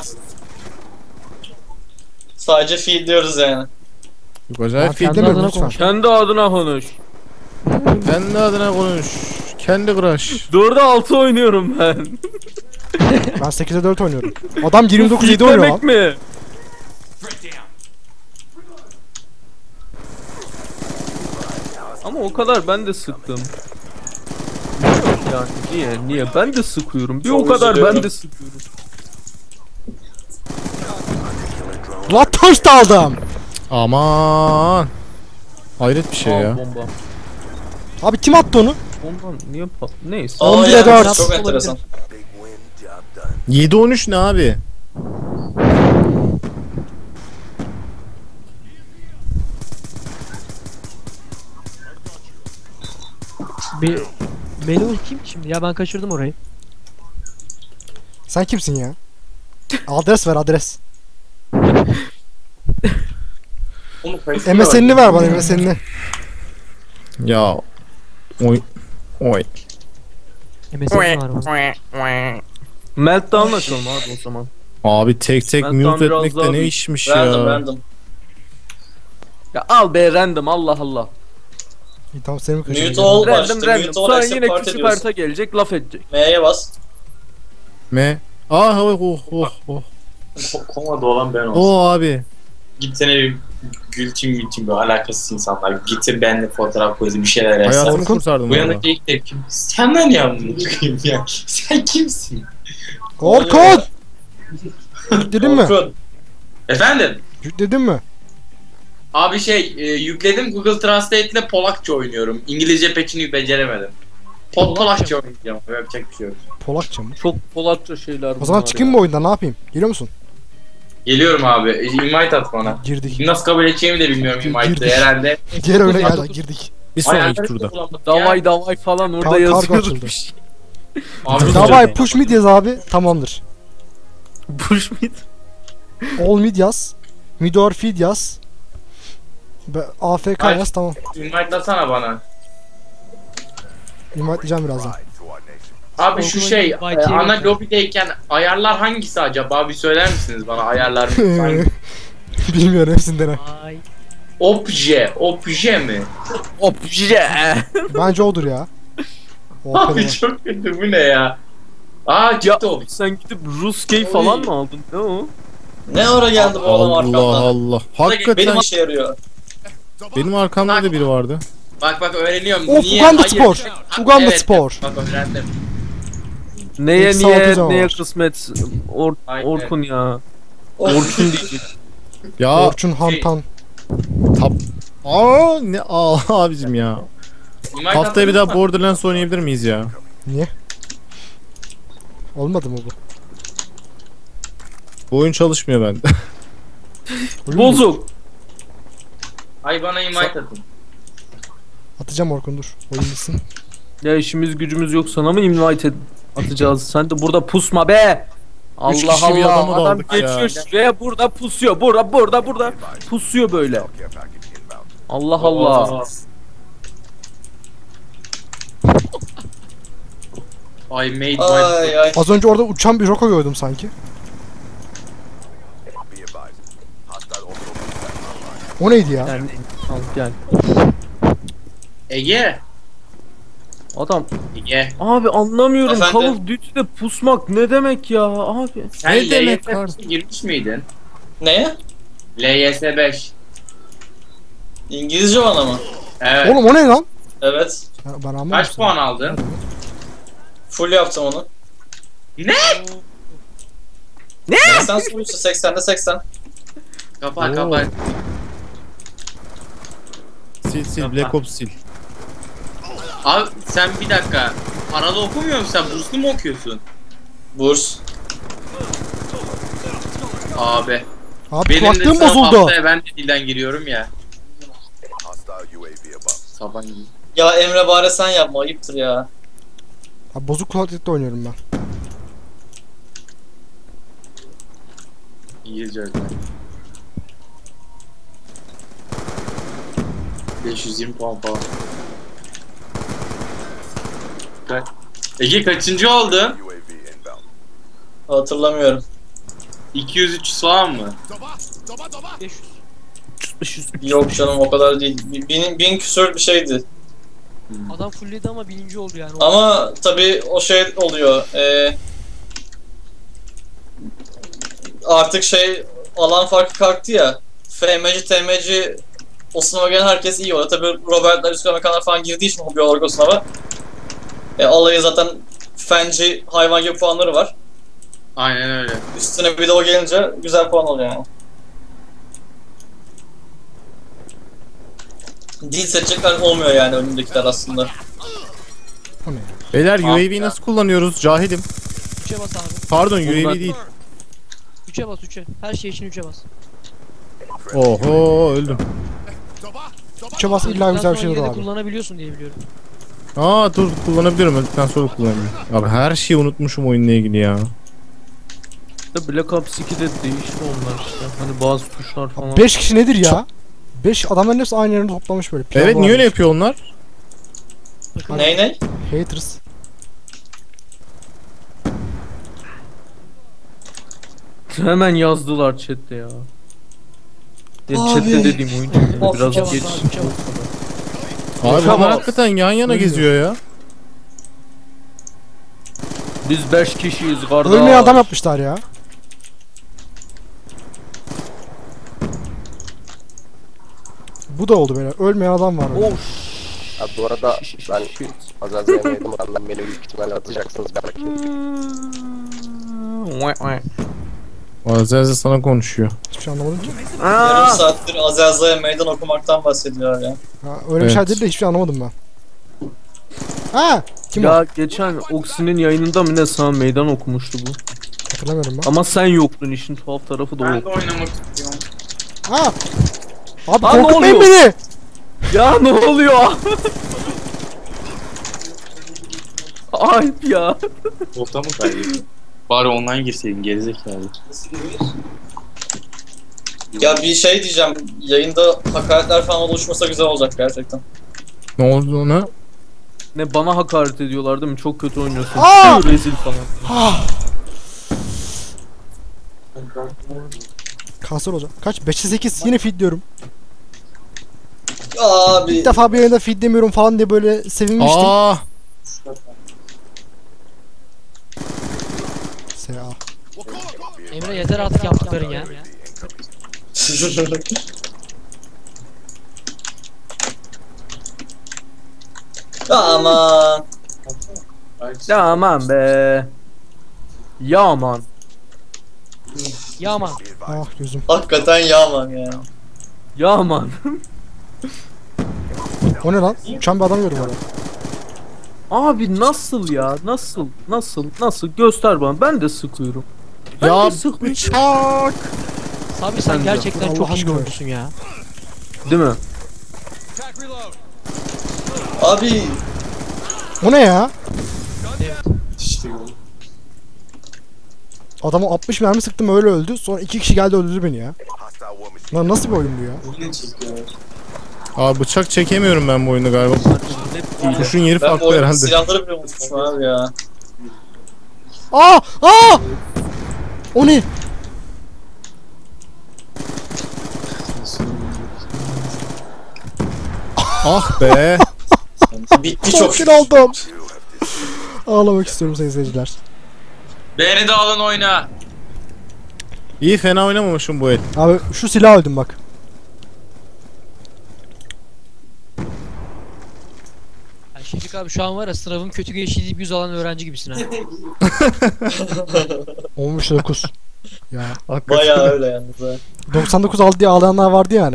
Sadece feed diyoruz yani. Yok Ben acayip feed iyi. demiyorum adına lütfen. konuş. Kendi adına konuş. Kendi adına konuş. Kendi crush. dörde altı oynuyorum ben. Ben sekize dört oynuyorum. Adam yirmi dokuz yedi oynuyor lan. Demek mi? Ama o kadar ben de sıktım. Yani niye niye ben de sıkıyorum. Bir Çok o kadar ben üzülüyorum. de sıkıyorum. Lan taş da aldım. Aman. Hayret bir şey Aa, ya. bomba. Abi kim attı onu? Bomba niye pat? Neyse. Aa, on bire yani dört. Çok enteresan. yedi on üç ne abi? Bir Melih kim şimdi? Ya ben kaçırdım orayı. Sen kimsin ya? Adres ver adres. M S N'ini ver bana, M S N'ini. Ya. Oy. Oy. M S N var mı? Meltdown açalım abi o zaman. Abi tek tek Ben mute tam biraz etmek daha de ne bir- işmiş Random ya. random. Ya al be random Allah Allah. İyi, tamam seni mi Mute kaçıracağım? all Random başladı. random. Mute all Sonra accept yine part küçük ediyorsun. harita gelecek laf edecek. M'ye bas. M. Ah oh oh oh. oh. Komada olan ben olsun. Oo abi. Gitsene bir Gülçin Gülçin bir alakasız insanlar. Getir benimle fotoğraf koydu bir şeyler yazsın. Hayatımı kurtardım Bu valla. yanındaki ilk tepkim. Senden yalnız ya. Sen kimsin? Orkun! Yükledin mi? Orkun. Efendim? Yükledin mi? Abi şey e, yükledim Google Translate ile Polakça oynuyorum. İngilizce pekini beceremedim. Pol Polakça oynayacağım. Yapacak bir şey yok. Polakça mı? Çok Polatça şeyler O zaman bunlar çıkayım ya. mı oyundan, ne yapayım? Geliyor musun? Geliyorum abi. Invite at bana. Girdik. Nasıl kabul edeceğimi de bilmiyorum invite'ı Girdik. herhalde. Geri öyle geldi, girdik. Bir sonraki turda. Davay davay falan orada Kar- kargo yazıyordu açıldı. bir şey. Abi, Davay push mid yaz abi, tamamdır. Push mid. All mid yaz. Mid or feed yaz. Be- A F K Ay. yaz, tamam. invite'lasana bana. Invite diyeceğim birazdan. Abi şu Orkun'a şey invite e, yemek ana ver. lobideyken ayarlar hangisi acaba? Bir söyler misiniz bana ayarlar mı? Bilmiyorum, hepsini dene. Ay. Obje, obje mi? Obje. Bence odur ya. O Abi kadar. çok kötü bu ne ya? Aa Ya çıktı o. sen gidip Ruskey falan mı aldın? Ne o? Ne ara geldi bu adam Allah arkamdan? Allah. Hakikaten Benim işe yarıyor. benim arkamda da biri vardı. Bak bak öğreniyorum. Of, Niye? Uganda Hayır. Spor. Ha, Uganda evet, Spor. Bak öğrendim. Neye İlk niye sağlıklı neye var. kısmet Or Aynen. Orkun ya. Of. Orkun diyecek. Ya Orçun Hantan. tap. Aa ne aa abicim ya. Invite Haftaya bir atsana. daha Borderlands oynayabilir miyiz ya? Niye? Olmadı mı bu? Bu oyun çalışmıyor bende. Oyun mu? Bozuk. Ay bana invite atın. Atacağım Orkun, dur. Oyun bitsin. Ya işimiz gücümüz yok, sana mı invite ed- atacağız? Sen de burada pusma be. Allah Üç kişi bir Allah. adamı da Adam aldık ya. geçiyor şuraya, burada pusuyor. Burada burada burada pusuyor böyle. Allah Allah. I made my... Ay ay. Az önce orada uçan bir Roko gördüm sanki. O neydi ya? Yani al gel. Ege. Adam Ege. abi anlamıyorum. Efendim? Call of Duty'de pusmak ne demek ya abi? Sen Ne demek L Y S var? beşe girmiş miydin? Neye? L Y S beş. İngilizce bana mı? Evet. Oğlum o ne lan? Evet. Ya ben anlamadım. Kaç puan aldın? Full yaptım onu. Ne? seksen sonuçta seksende seksen. Kapat Oo. kapat. Sil sil Black Ops sil. Abi sen bir dakika. Arada okumuyor musun sen? Burslu mu okuyorsun? Burs. Abi. Abi Benim de kulaklığım sınav bozuldu. haftaya ben de dilden giriyorum ya. Sabah gibi. Ya Emre bari sen yapma, ayıptır ya. Abi bozuk kulaklıkla oynuyorum ben. İngilizce öğretmen. beş yüz yirmi puan falan. Kaç? Ege kaçıncı oldu? Hatırlamıyorum. iki yüz üç yüz falan mı? beş yüz. Yok canım, o kadar değil. Bin, bin küsur bir şeydi. Adam fullledi ama birinci oldu yani. Ama tabii o şey oluyor. eee artık şey, alan farkı kalktı ya. F M C, T M C o sınava gelen herkes iyi oluyor. Tabii Robert'ler, üst Amerikanlar falan girdiği için hobi olarak o sınava. E, alayı zaten fenci hayvan gibi puanları var. Aynen öyle. Üstüne bir de o gelince güzel puan oluyor yani. Dil seçecekler olmuyor yani önündekiler aslında. O ne? Beyler U A Abi V ya. nasıl kullanıyoruz? Cahilim. üçe bas abi. Pardon U A Bunlar- V değil. üçe bas üçe. Her şey için üçe bas. Oho öldüm. Üçe bas, illa Ondan güzel bir sonra şey yine olur de abi. kullanabiliyorsun diye biliyorum. Aa dur kullanabilirim. Öldükten sonra kullanabilirim. Abi her şeyi unutmuşum oyunla ilgili ya. İşte Black Ops iki'de değişti onlar işte. Hani bazı tuşlar falan. beş kişi nedir ya? beş adamların hepsi aynı yerinde toplamış böyle. Plan Evet niye var. öyle yapıyor onlar? Bakın Ney ney? Haters. Hemen yazdılar chatte ya. Ya Abi. chatte dediğim oyuncu Of, biraz üçe bas geç. abi üçe bas. Abi Tamam. onlar hakikaten yan yana Uyuyor. geziyor ya. Biz beş kişiyiz kardeş. Ölmeyen adam yapmışlar ya. Bu da oldu böyle. Ölmeyen adam var. Böyle. Oh. Abi bu arada ben az az yemedim. Ben beni büyük ihtimalle atacaksınız belki. Aziz sana konuşuyor. Hiçbir şey anlamadım ki. Yarım saattir Azaza'ya meydan okumaktan bahsediyor ya. Ha, öyle bir Evet. şey değil de hiçbir şey anlamadım ben. Ha, kim o? Ya geçen Oksi'nin yayınında mı ne sana meydan okumuştu bu. Hatırlamıyorum ben. Ama sen yoktun, işin tuhaf tarafı da o. Ben de oynamak istiyorum. Ha! Abi Ha, ne korkutmayın oluyor? beni! Ya ne oluyor? Ayıp ya. Bota mı kaybediyor? Bari online girseydin gerizekalı. Ya bir şey diyeceğim. Yayında hakaretler falan oluşmasa güzel olacak gerçekten. Ne oldu ona? Ne bana hakaret ediyorlar değil mi? Çok kötü oynuyorsun. Aa! Tüh, rezil falan. Ah! Kanser olacağım. Kaç? beşe sekiz yine feed diyorum. Abi. İlk defa bir yayında feed demiyorum falan diye böyle sevinmiştim. Aa! S A. Emre yeter artık yaptıkların ya. Aman. Ya aman be. Ya aman. Ya aman. Ah gözüm. Hakikaten yağman ya. Ya aman. O ne lan? Uçan bir adam gördüm orada. Abi nasıl ya? Nasıl? Nasıl? Nasıl? Göster bana. Ben de sıkıyorum. Ben Ya de sıkıyorum. bıçak! Sabi sen Sen gerçekten Allah çok iyi bir aşkına. oyuncusun ya. Değil mi? Abi. O ne ya? İşte Adama altmış mermi sıktım öyle öldü. Sonra iki kişi geldi öldürdü beni ya. Lan nasıl bir oyun bu ya? Aa bıçak çekemiyorum ben bu oyunu galiba. Kuşun yeri Ben bu farklı oyunun herhalde. silahları bile unutmuşum abi ya. Aa! Aa! O ne? Ah be! Bitti Çok çok. sinir oldum. Ağlamak istiyorum sayın seyirciler. Beni de alın oyna. İyi fena oynamamışım bu el. Abi şu silah öldüm bak. Yani Şefik abi şu an var ya sınavın kötü geçtiği deyip yüz alan öğrenci gibisin ha. Olmuş dokuz. Ya Bayağı öyle yalnız ha. doksan dokuz aldı diye ağlayanlar vardı yani.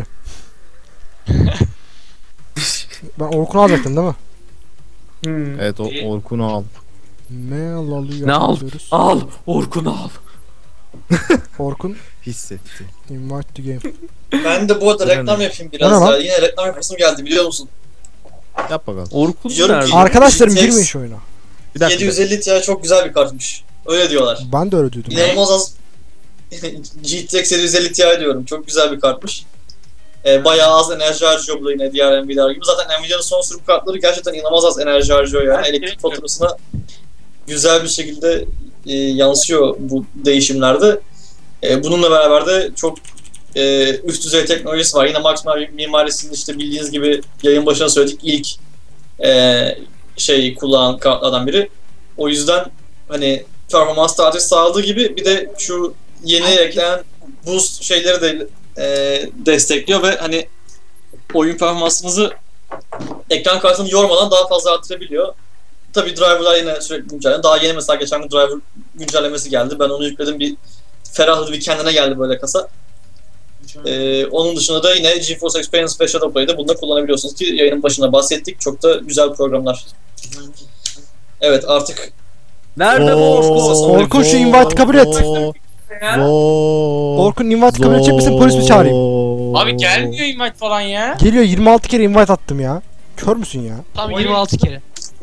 Ben Orkun'u alacaktım değil mi? Hmm. Evet o Orkun'u al. Ne alıyor? Ne al? yapıyoruz? Al. Orkun al. Orkun Hissetti. invite to game. Ben de bu arada Öyle reklam mi? yapayım biraz O ne ya. lan? Yine reklam yapasım geldi biliyor musun? Yap bakalım. Orkun Diyorum nerede? ki- Arkadaşlarım G T X girmeyin şu oyuna. Bir dakika. yedi yüz elli Ti çok güzel bir kartmış. Öyle diyorlar. Ben de öyle duydum. İnanılmaz az G T X yedi yüz elli Ti diyorum. Çok güzel bir kartmış. Ee, bayağı az enerji harcıyor bu da yine diğer Nvidia'lar gibi. Zaten Nvidia'nın son sürüm kartları gerçekten inanılmaz az enerji harcıyor yani. Elektrik faturasına güzel bir şekilde e, yansıyor bu değişimlerde. E, bununla beraber de çok e, üst düzey teknolojisi var. Yine Max mimarisinin işte bildiğiniz gibi yayın başına söyledik ilk e, şey kullanan kartlardan biri. O yüzden hani performans artış sağladığı gibi bir de şu yeni eklenen boost şeyleri de e, destekliyor ve hani oyun performansınızı ekran kartını yormadan daha fazla arttırabiliyor. Tabii driver'lar yine sürekli güncelleniyor. Daha yeni mesela geçen gün driver güncellemesi geldi. Ben onu yükledim, bir ferahladı, bir kendine geldi böyle kasa. Ee, onun dışında da yine GeForce Experience ve Shadowplay'de bunu da kullanabiliyorsunuz ki yayının başında bahsettik. Çok da güzel programlar. Evet artık Nerede bu Orkun? Orkun şu invite kabul et. Zor. Orkun invite kabul edecek misin? Polis mi çağırayım? Abi gelmiyor invite falan ya. Geliyor, yirmi altı kere invite attım ya. Kör müsün ya? Tam yirmi altı kere.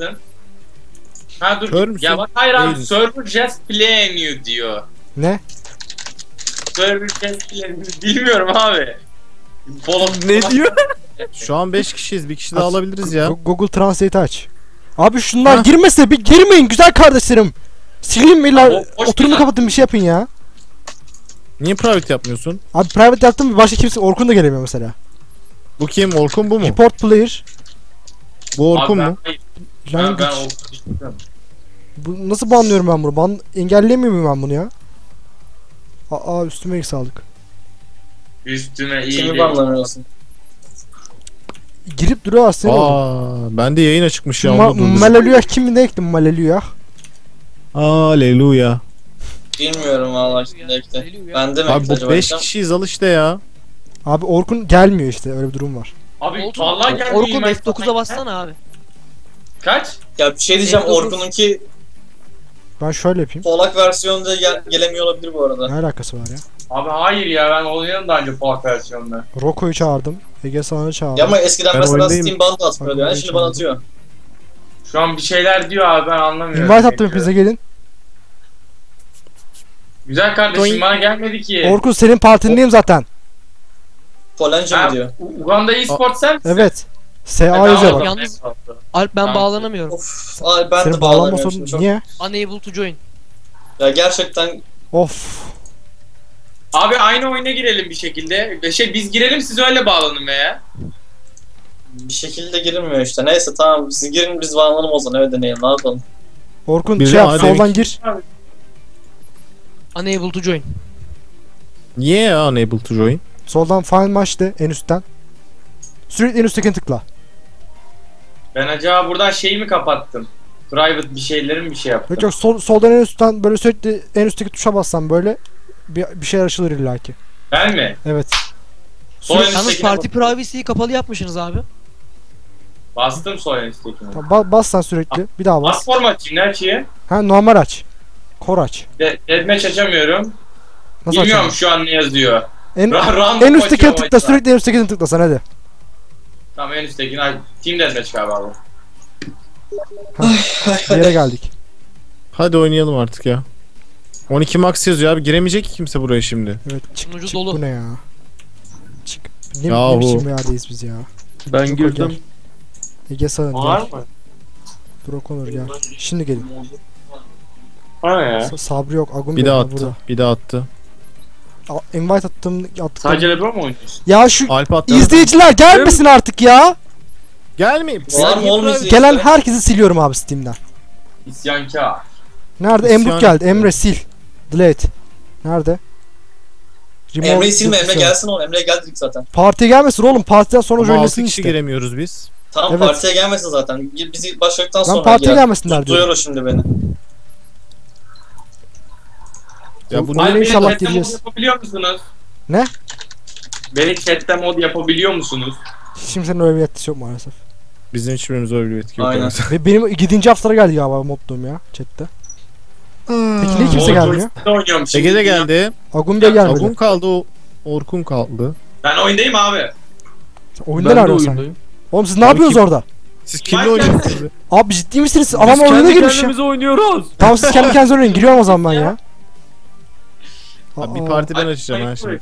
Ha dur. Kör müsün? Ya bak hayır abi Değiliz. server just play new diyor. Ne? Server just play new. Bilmiyorum abi. Polo, Ne diyor? Şu an beş kişiyiz. Bir kişi daha alabiliriz ya. Go- Google Translate aç. Abi şunlar Ha? girmese bir girmeyin güzel kardeşlerim. Sileyim illa O- hoş oturumu güzel. kapatın, bir şey yapın ya. Niye private yapmıyorsun? Abi private yaptım, başka kimse, Orkun da gelemiyor mesela. Bu kim? Orkun bu mu? Report player Bu Orkun Abi ben- mu? Ben, ben language. Orkun istiyorum. Bu nasıl banlıyorum ben bunu? Ban engelleyemiyor muyum ben bunu ya? Aa üstüme ilk sağlık. Üstüme iyi. Kimi banlamıyorsun? Girip duruyor aslında. Aa, ben de yayın açıkmış ya. Ma onu durdurdum. Maleluya kim ne ektim Maleluya? Aleluya. Bilmiyorum valla şimdi ekle. Ben de mi Abi ekle bu acaba beş ekle? kişiyiz al işte ya. Abi Orkun gelmiyor işte öyle bir durum var. Abi Oldu. vallahi gelmiyor. Orkun ben F dokuza bassana abi. Kaç? Ya bir şey diyeceğim, F dokuz. Orkun'unki Ben şöyle yapayım. Polak versiyonda gel gelemiyor olabilir bu arada. Ne alakası var ya? Abi hayır ya ben oynadım daha önce Polak versiyonunda. Roko'yu çağırdım. Ege Sanar'ı çağırdım. Ya ama eskiden Ben mesela oyundayım. Steam ban da atmıyordu yani, şimdi ban atıyor. Şu an bir şeyler diyor abi ben anlamıyorum. Invite attım hepinize gelin. Güzel kardeşim bana gelmedi ki. Orkun senin partindeyim zaten. Polonca Ha, mı diyor? U- Uganda eSports sen misin? Evet. S E, A ben yazıyor aldım. bak. Yalnız Alp ben Tamam. bağlanamıyorum. Of, ay ben Senin de bağlanma bağlanmıyorum sorunu şimdi çok. niye? Unable to join. Ya gerçekten Of. Abi aynı oyuna girelim bir şekilde. Ve Şey biz girelim siz öyle bağlanın veya. bir şekilde girilmiyor işte. Neyse tamam, siz girin biz bağlanalım o zaman, öyle deneyelim, ne yapalım. Orkun Bir şey de yap hadi soldan bir- gir. Unable to join. Niye ya unable to join? Soldan find match de en üstten. Sürekli en üsttekini tıkla. Ben acaba buradan şeyi mi kapattım? Private bir şeylerin bir şey yaptım. Yok yok sol, soldan en üstten böyle sürekli en üstteki tuşa bassan böyle bir, bir şey açılır illaki. Ben mi? Evet. Sol en Yalnız üsttekine parti privacy'yi kapalı yapmışsınız abi. bastım sol en üsttekine. Ba bas sen sürekli. Bir daha bas. Bas form açayım ne açayım? Ha normal aç. Core aç. De Deathmatch açamıyorum. Nasıl Bilmiyorum açalım? şu an ne yazıyor. En, Ra- random en üsttekini açıyorum tıkla maçlar. sürekli en üsttekini tıkla sen hadi. Tamam en üsttekine aç. Team Deathmatch galiba bu. Bir yere geldik. Hadi oynayalım artık ya. on iki max yazıyor abi, giremeyecek ki kimse buraya şimdi. Evet çık Ucu çık dolu. bu ne ya? Çık. Ne, Yahu. ne biçim bir yerdeyiz biz ya? Ben Çok girdim. gel. Ege Sağın Var gel. mı? Burak Onur gel. Şimdi gelin. Ha ya. Sa- Sabrı yok. Agun Bir Bey daha var attı. burada. Bir daha attı. A- invite attım. attım. Sadece LeBron mu oynuyorsun? Ya şu Alp attı. izleyiciler gelmesin artık ya. Gelmeyeyim. Var mı oğlum izleyici? Gelen herkesi siliyorum abi Steam'den. İsyankar. Nerede? İsyan Emruk geldi. etti. Emre sil. Delete. Nerede? Remove Emre'yi silme, Emre discussion. gelsin oğlum, Emre geldik zaten. Partiye gelmesin oğlum. Partiden sonra Ama altı joinlesin kişi işte. giremiyoruz biz. Tamam Evet. partiye gelmesin zaten. Gir- Bizi başladıktan Lan sonra partiye girer. gelmesinler diyor. Duyuyor o şimdi beni. Ya bu Oyunu Abi beni inşallah chatte mod gireceğiz. yapabiliyor musunuz? Ne? Beni chatte mod yapabiliyor musunuz? Şimdi senin öyle bir yetkisi yok maalesef. bizim hiçbirimiz öyle bir etki yok. Aynen. maalesef. Ve benim yedinci haftada geldi galiba modluğum ya chatte. Peki niye kimse O gelmiyor? joystick'te oynuyorum şimdi. Ege de geldi. Agun Bey gelmedi. Agun kaldı, o Orkun kaldı. Ben oyundayım abi. Sen Oyunda Ben de nerede sen? oyundayım. Oğlum siz ne Abi yapıyorsunuz kim- orada? Siz kimle Minecraft- oynuyorsunuz? Abi ciddi misiniz? Biz Adam oyuna kendi girmiş ya. kendimize oynuyoruz. Tamam siz kendi kendinize oynayın. Giriyorum o zaman ben ya. Abi bir Aa, parti ben Ay, açacağım ay, ha şimdi.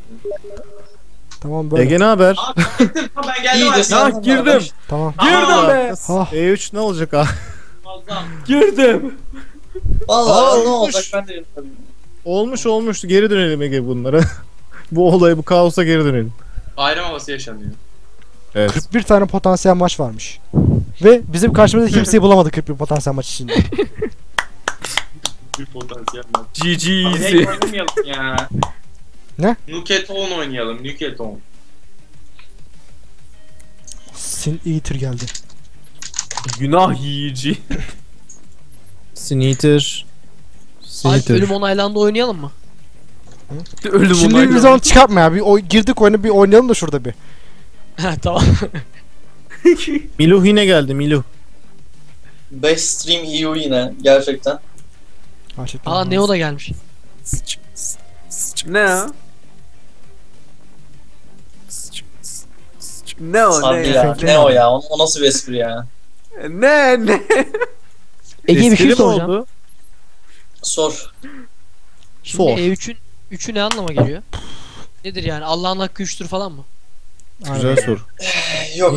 Tamam böyle. Ege ne haber? Aa gittim. Ha, ben geldim İyi de abi. sen- Ha girdim. Tamam. Girdim be. Ah. E üç ne olacak ha? Muazzam. Girdim. Vallahi Aa, ne olmuş. olacak ben de yürütmedim. Olmuş olmuş. Geri dönelim Ege bunlara. Bu olaya, bu kaosa geri dönelim. Bayram havası yaşanıyor. Evet. kırk bir tane potansiyel maç varmış. Ve bizim karşımızda kimseyi bulamadık kırk bir potansiyel maç içinde. Bir potansiyel var. G G Abi easy. hack oynamayalım ya. Ne? Nuketon oynayalım. Nuketon. Sin Eater geldi. Günah yiyici. Sneater. Alp Sneater. ölüm onaylandı oynayalım mı? Ölüm Şimdi onaylı. biz onu çıkartma ya. Bir oy, girdik oyuna bir oynayalım da şurada bir. Ha tamam. Miluh yine geldi Miluh. Best Stream E U yine gerçekten. Gerçekten. Aa Neo da gelmiş. Ne ya? Ne o Abi ne ya, ya? ne o ya? O, o nasıl bir espri ya? Ne ne? Ege bir Eskili şey mi soracağım. oldu? Sor. Şimdi Sor. E üçün üçü ne anlama geliyor? Nedir yani? Allah'ın hakkı üçtür falan mı? Güzel soru. Yok.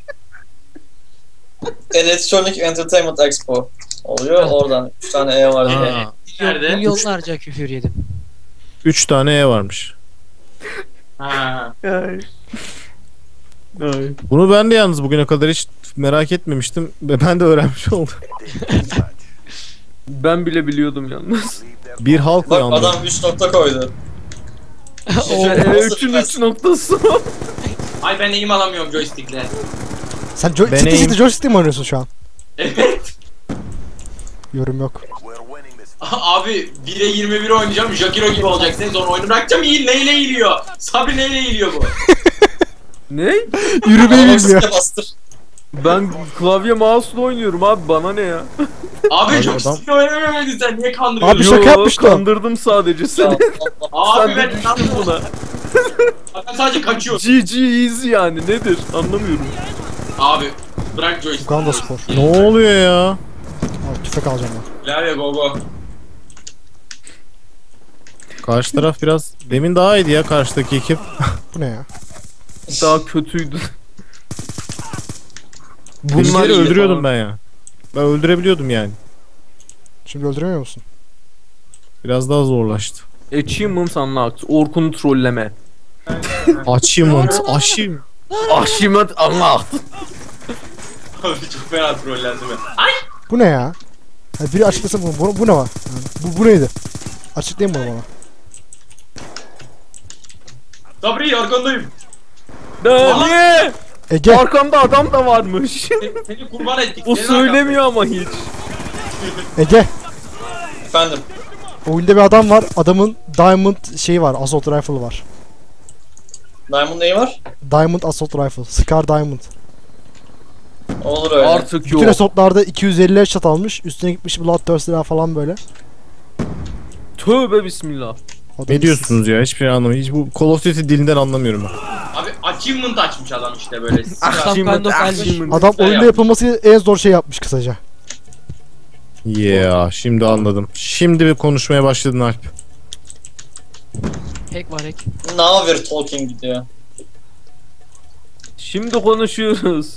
Electronic Entertainment Expo oluyor. Oradan üç tane E var diye. Aa, Nerede? Milyonlarca küfür yedim. üç tane E varmış. Ha. Ay. Ay. Bunu ben de yalnız bugüne kadar hiç merak etmemiştim ve ben de öğrenmiş oldum. Ben bile biliyordum yalnız. Bir halk Bak uyandı. adam üç nokta koydu. E üçün üç noktası. Ay ben eğim alamıyorum joystickle. Sen jo Ben ciddi eğim- ciddi joystick mi oynuyorsun şu an? Evet. Yorum yok. Abi bire yirmi bir oynayacağım. Jakiro gibi olacaksın. Sonra oyunu bırakacağım. İyi neyle eğiliyor? Sabri neyle eğiliyor bu? Ne? Yürümeyi bilmiyor. Sike bastır. Ben klavye mouse'la oynuyorum abi, bana ne ya? Abi Abi joystickle oynamıyorsun sen. Niye kandırıyorsun? Abi şaka Yo, yapmıştı o. Kandırdım sadece seni. Abi Sen ben de düştün buna. Ben sadece kaçıyorum. G G easy yani, nedir? Anlamıyorum. Abi bırak joystick. Uganda Spor. Ne oluyor ya? Abi tüfek alacağım ben. Klavye go go. Karşı taraf biraz demin daha iyiydi ya, karşıdaki ekip. Bu ne ya? Daha kötüydü. Bunları iyi öldürüyordum falan. ben ya. Ben öldürebiliyordum yani. Şimdi öldüremiyor musun? Biraz daha zorlaştı. Achievement unlocked. Orkun'u trolleme. Achievement, achievement. Achievement unlocked. Abi çok fena trollendim ben. Ay! Bu ne ya? Hadi biri açıklasın bunu. Bu, bu ne var? Yani bu, bu neydi? Açıklayın bunu bana. Sabri arkandayım. Ne? Niye? Ege. Arkamda adam da varmış. Seni, seni kurban ettik. O Senin söylemiyor ama hiç. Ege. Efendim. Oyunda bir adam var. Adamın Diamond şeyi var. Assault Rifle var. Diamond neyi var? Diamond Assault Rifle. Scar Diamond. Olur öyle. Artık Bütün yok. assaultlarda iki yüz elli shot almış. Üstüne gitmiş Bloodthirst'ler falan böyle. Tövbe bismillah. Adam Ne diyorsunuz ya? Hiçbir şey anlamıyorum. Hiç bu Call of Duty dilinden anlamıyorum ben. Abi achievement açmış adam işte böyle. Some kind of elvish. Adam oyunda yapılması en zor şey yapmış kısaca. Yeah, şimdi anladım. Şimdi bir konuşmaya başladın Alp. Hack var hack. Now we're talking gidiyor. Şimdi konuşuyoruz.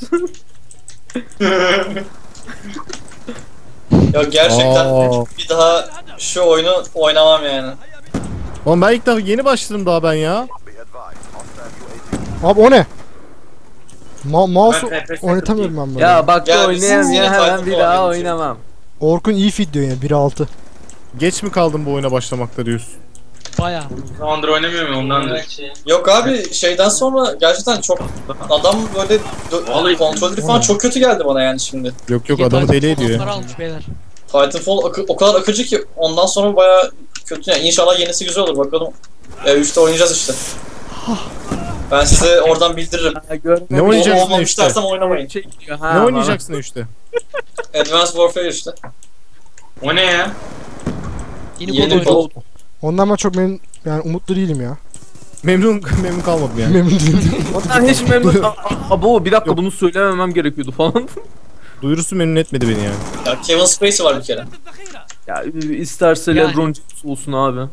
Ya gerçekten Aa. bir daha şu oyunu oynamam yani. Oğlum ben ilk defa yeni başladım daha ben ya. Abi o ne? Ma mouse'u Ben F P S oynatamıyorum ben böyle. Ya bak Ya da biz oynayayım sizinle ya, hemen farklı bir olan daha benim oynamam. Orkun iyi feed diyor yani bir altı. Geç mi kaldım bu oyuna başlamakta diyorsun? Baya. Bir zamandır oynamıyor mu ondandır. Yok abi şeyden sonra gerçekten çok adam böyle Vallahi- dö- kontrolleri falan çok kötü geldi bana yani şimdi. Yok yok, adamı deli ediyor ya. almış beyler. Titanfall akı- o kadar akıcı ki ondan sonra baya kötü yani. İnşallah yenisi güzel olur bakalım. E, üçte oynayacağız işte. Ben size oradan bildiririm. Ne O oynayacaksın olmamış işte? dersem oynamayın. Çekiyor, Ne oynayacaksın işte? Advanced Warfare işte. O ne ya? Yeni Yeni kod kod. oynadım. Ondan ben çok memnun yani umutlu değilim ya. Memnun memnun kalmadım yani. Memnun değilim. Ben hiç memnun... Abo bir dakika, bunu söylememem gerekiyordu falan. Duyurusu memnun etmedi beni yani. Ya Kevin Spacey var bir kere. Ya isterse Yani. LeBron James olsun abi.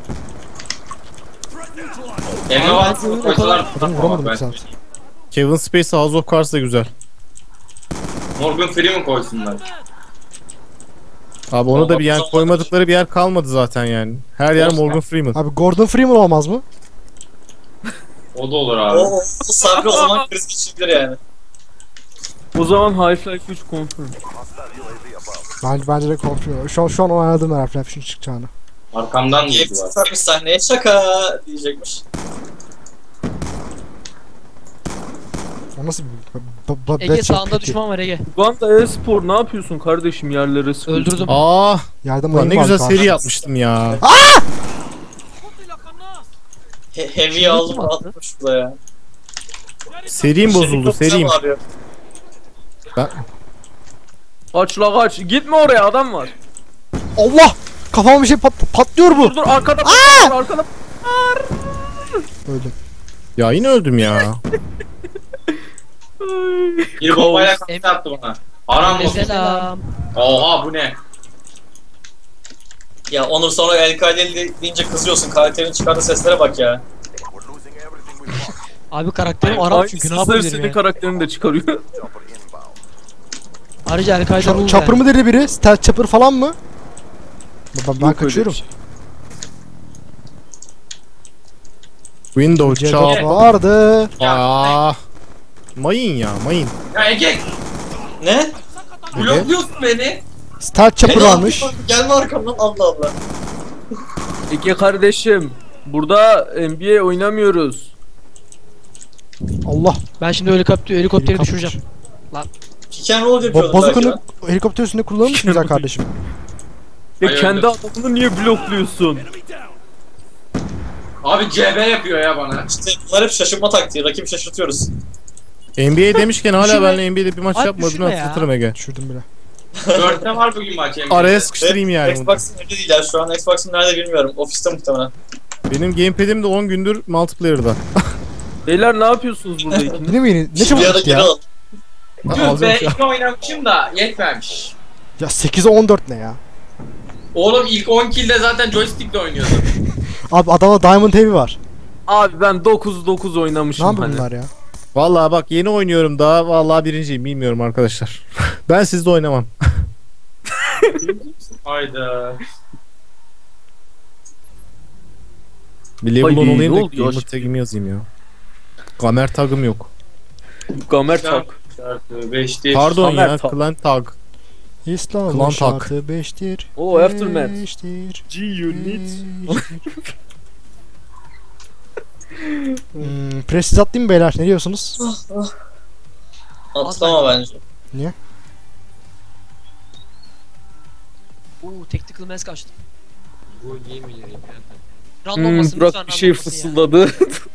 Emre Abi, var. ben oyunu o Koysalar Adamı vuramadım bir saat. Kevin Spacey House of Cards da güzel. Morgan Freeman koysunlar. Abi onu da bir yer Olmaz. koymadıkları bir yer kalmadı zaten yani. Her yer Olsun. Morgan Freeman. Abi Gordon Freeman olmaz mı? O da olur O, abi. o, o Sabri o zaman kriz geçirir yani. O zaman Half-Life üç confirm. Bence bence de korkuyor. Şu an şu an oynadım ben Half-Life üçün çıkacağını. Arkamdan Diye girdi var. takmış sahneye şaka diyecekmiş. O nasıl bir b- b- Ege bet çok sağında kötü. düşman var Ege. Uganda e-spor ne yapıyorsun kardeşim, yerlere sıkı. Öldürdüm. Aa, Yerde lan mayın ne var güzel karşı. seri yapmıştım ya. He heavy aldım atmış burada ya. Serim bozuldu, serim. Abi. Kaç la kaç. Gitme oraya, adam var. Allah! Kafama bir şey pat patlıyor bu. Dur dur, arkada var, arkada. Öldüm. Ya yine öldüm ya. Biri bombayla kafası attı bana. Aram mı? Selam. Oha bu ne? Ya Onur sonra El Kaideli deyince kızıyorsun. Karakterin çıkardığı seslere bak ya. Abi karakterim Arap çünkü ne Aynı yapabilirim senin ya. karakterini de çıkarıyor. Ayrıca El Kaide Ç- rule Chopper yani. mı dedi biri? Stealth Chopper falan mı? Ben, ben Yok kaçıyorum. öyle bir şey. Windows C çal. dört vardı. Aa. Mayın ya, mayın. Ya Ege Ne? blokluyorsun beni. Stealth Chopper Ne varmış. yapıyorsun? Gelme arkamdan, Allah Allah. Ege kardeşim. Burada N B A oynamıyoruz. Allah. Ben şimdi helikopter, helikopteri Helikopter. düşüreceğim. Kiken roll Ba yapıyordum belki bazukunu ben. helikopter üstünde kullanır mısın güzel kardeşim? Ya Hayır, kendi öyle. adamını niye blokluyorsun? Abi C B yapıyor ya bana. İşte bunlar hep şaşırtma taktiği. Rakibi şaşırtıyoruz. N B A demişken hala Düşürme. benimle N B A'de bir maç Abi yapmadığını düşürme ya. hatırlatırım Ege. Düşürdüm bile. Dörtte var bugün maç. N B A'de. Araya sıkıştırayım yani bunu. Xbox'ın evde değil ya. Şu an Xbox'ın nerede bilmiyorum. Ofiste muhtemelen. Benim gamepad'im de on gündür multiplayer'da. Beyler ne yapıyorsunuz burada ikiniz? Yine mi yeni? Ne çabuk Bir ara gitti geri ya? al. Dün Alacağım be şu an. iki oynamışım da yetmemiş. Ya sekize on dört ne ya? Oğlum ilk on kill'de zaten joystick'le oynuyordum. Abi adamda Diamond Heavy var. Abi ben dokuz dokuz Ne oynamışım yapıyor hani. bunlar ya? Vallahi bak yeni oynuyorum daha vallahi birinciyim bilmiyorum arkadaşlar. Ben sizde oynamam. Hayda. Bir level Ay, on olayım ne da oldu gamer ya? tag'imi yazayım ya. Gamer tag'ım yok. Gamer tak. beşti. Pardon Gamer ya tag. clan tag. İslam'ın Klan tak. şartı beştir. Oo, Aftermath. Beştir. G-Unit. hmm, Presiz atlayayım mı beyler? Ne diyorsunuz? Atlama bence. Uuu tactical mask açtım. Bu yemin ederim. Random Hmm, olmasın Burak lütfen, bir şey random olmasın ya. fısıldadı.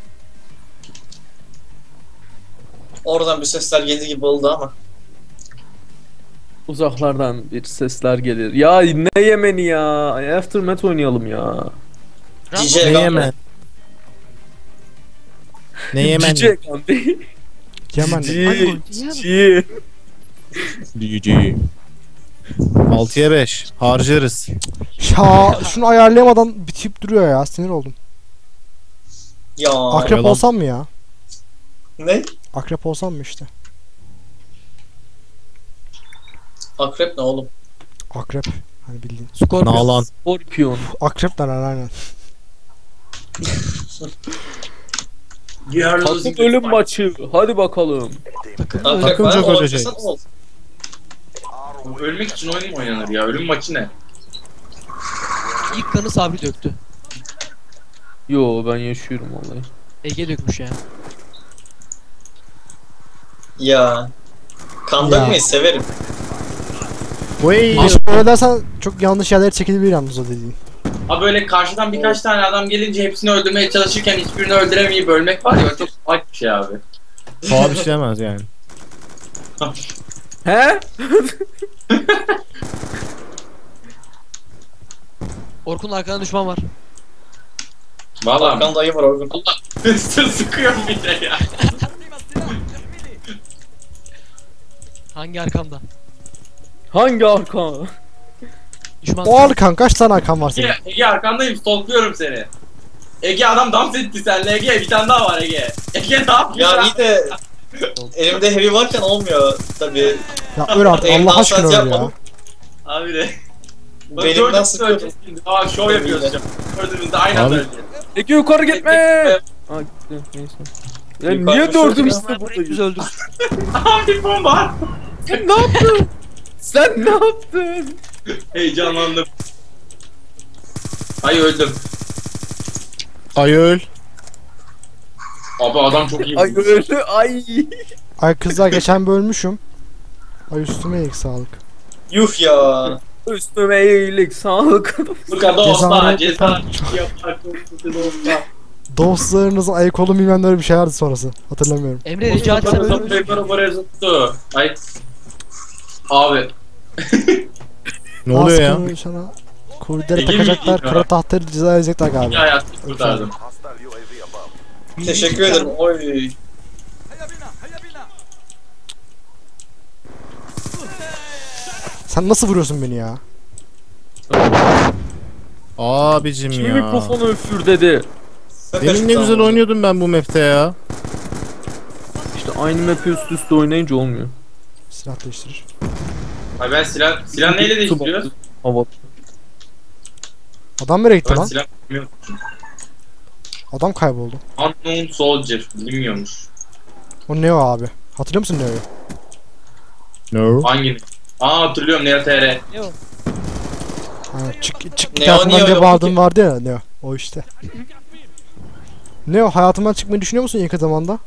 Oradan bir sesler geldi gibi oldu ama. Uzaklardan bir sesler gelir. Ya ne Yemeni ya? Aftermath oynayalım ya. D Random- J Ne Gunner. yemen? Ne yemen? Cici ekran değil. Yemen. Cici. Cici. D J. altıya beş harcarız. Ya şunu ayarlayamadan bitip duruyor ya. Sinir oldum. Ya. Akrep yalan. olsam mı ya? Ne? Akrep olsam mı işte? Akrep ne oğlum? Akrep. Hani bildiğin. Scorpion. Nalan. Scorpion. Akrep lan aynen. Takım ölüm maçı. Hadi bakalım. Akrep Takımca var, o ölecek. olursan ol. Ölmek için oyun mu oynanır ya? Ölüm maçı ne? İlk kanı Sabri döktü. Yo ben yaşıyorum vallahi. Ege dökmüş yani. Ya. Kandak Ya. mıyız? Severim. Vay. Aşk öyle dersen çok yanlış yerlere çekilebilir yalnız o dediğin. Ha böyle karşıdan birkaç tane adam gelince hepsini öldürmeye çalışırken hiçbirini öldüremeyip ölmek var ya, çok salak bir şey abi. Paha bir şey demez yani. He? Orkun'un arkada düşman var. Valla Arkan dayı var Orgun. Sır sıkıyor bir de ya. Hangi arkamda? Hangi arka? Düşman. O arkan kaç tane arkan var senin? Ege, Ege arkandayım, stalkluyorum seni. Ege adam dans etti senle Ege, bir tane daha var Ege. Ege ne yapıyorsun? Ya iyi de elimde heavy varken olmuyor tabii. Ya öl artık Elimden Allah aşkına söz öl ya. yapmadım. Abi de. Bak, Belimden gördünüz mü sıkıyordum. öncesinde? Aa şov yapıyoruz hocam. Gördüğünüzde aynı anda Abi. öleceğiz. Ege yukarı gitme. Aa gitti. Neyse. Ya Yukarı niye düşüyor dördümüz ya. de Biz buradayız? öldük. Abi bomba. Sen ne yaptın? Sen ne yaptın? Heyecanlandım. Ay öldüm. Ay öl. Abi adam çok iyi. Ay öldü. Ay. Ay kızlar geçen bölmüşüm. Ay üstüme iyilik sağlık. Yuh ya. Üstüme iyilik sağlık. Furkan dostlar, Cezaret ceza yapar. yapar, kurtuldu dostlar. Dostlarınızın ay kolu bilmem ne öyle bir şey vardı sonrası. Hatırlamıyorum. Emre rica etsem Furkan ölür müsün? paper buraya tuttu. Ay. Abi. Ne oluyor ya? Az sana kurdere Ege mi takacaklar, gidiyor? kara tahtları ceza edecekler Bir galiba. hayatını kurtardım. Teşekkür ederim. Oy. Sen nasıl vuruyorsun beni ya? Abicim Kim ya. mikrofonu üfür dedi. Demin ne güzel oynuyordum ben bu map'te ya. İşte aynı map'i üst üste oynayınca olmuyor. Silah değiştirir. Ay ben silah, silah neyle değiştiriyoruz? Hava. Adam nereye gitti Ben lan? silah bilmiyorum. Adam kayboldu. Unknown Soldier bilmiyormuş. O Neo abi. Hatırlıyor musun Neo'yu? No. Hangi? Aa hatırlıyorum Neo T R. Ne o? Ha, çık çık Neo, hayatımdan Neo diye yok bağırdığım ki. vardı ya Neo. O işte. Neo hayatımdan çıkmayı düşünüyor musun yakın zamanda?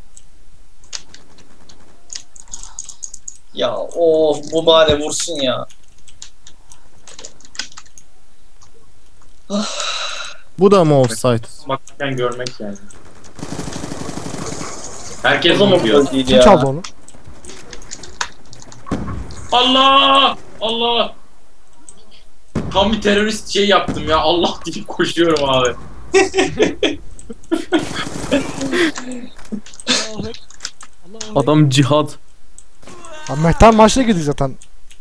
Ya of bu bari vursun ya. Bu da mı offside? Bakırken görmek yani. Herkes O zaman onu diyor. gol değil Kim ya. çaldı onu? Allah! Allah! Tam bir terörist şey yaptım ya. Allah deyip koşuyorum abi. Adam cihad. Abi Mehter maçına girdik zaten.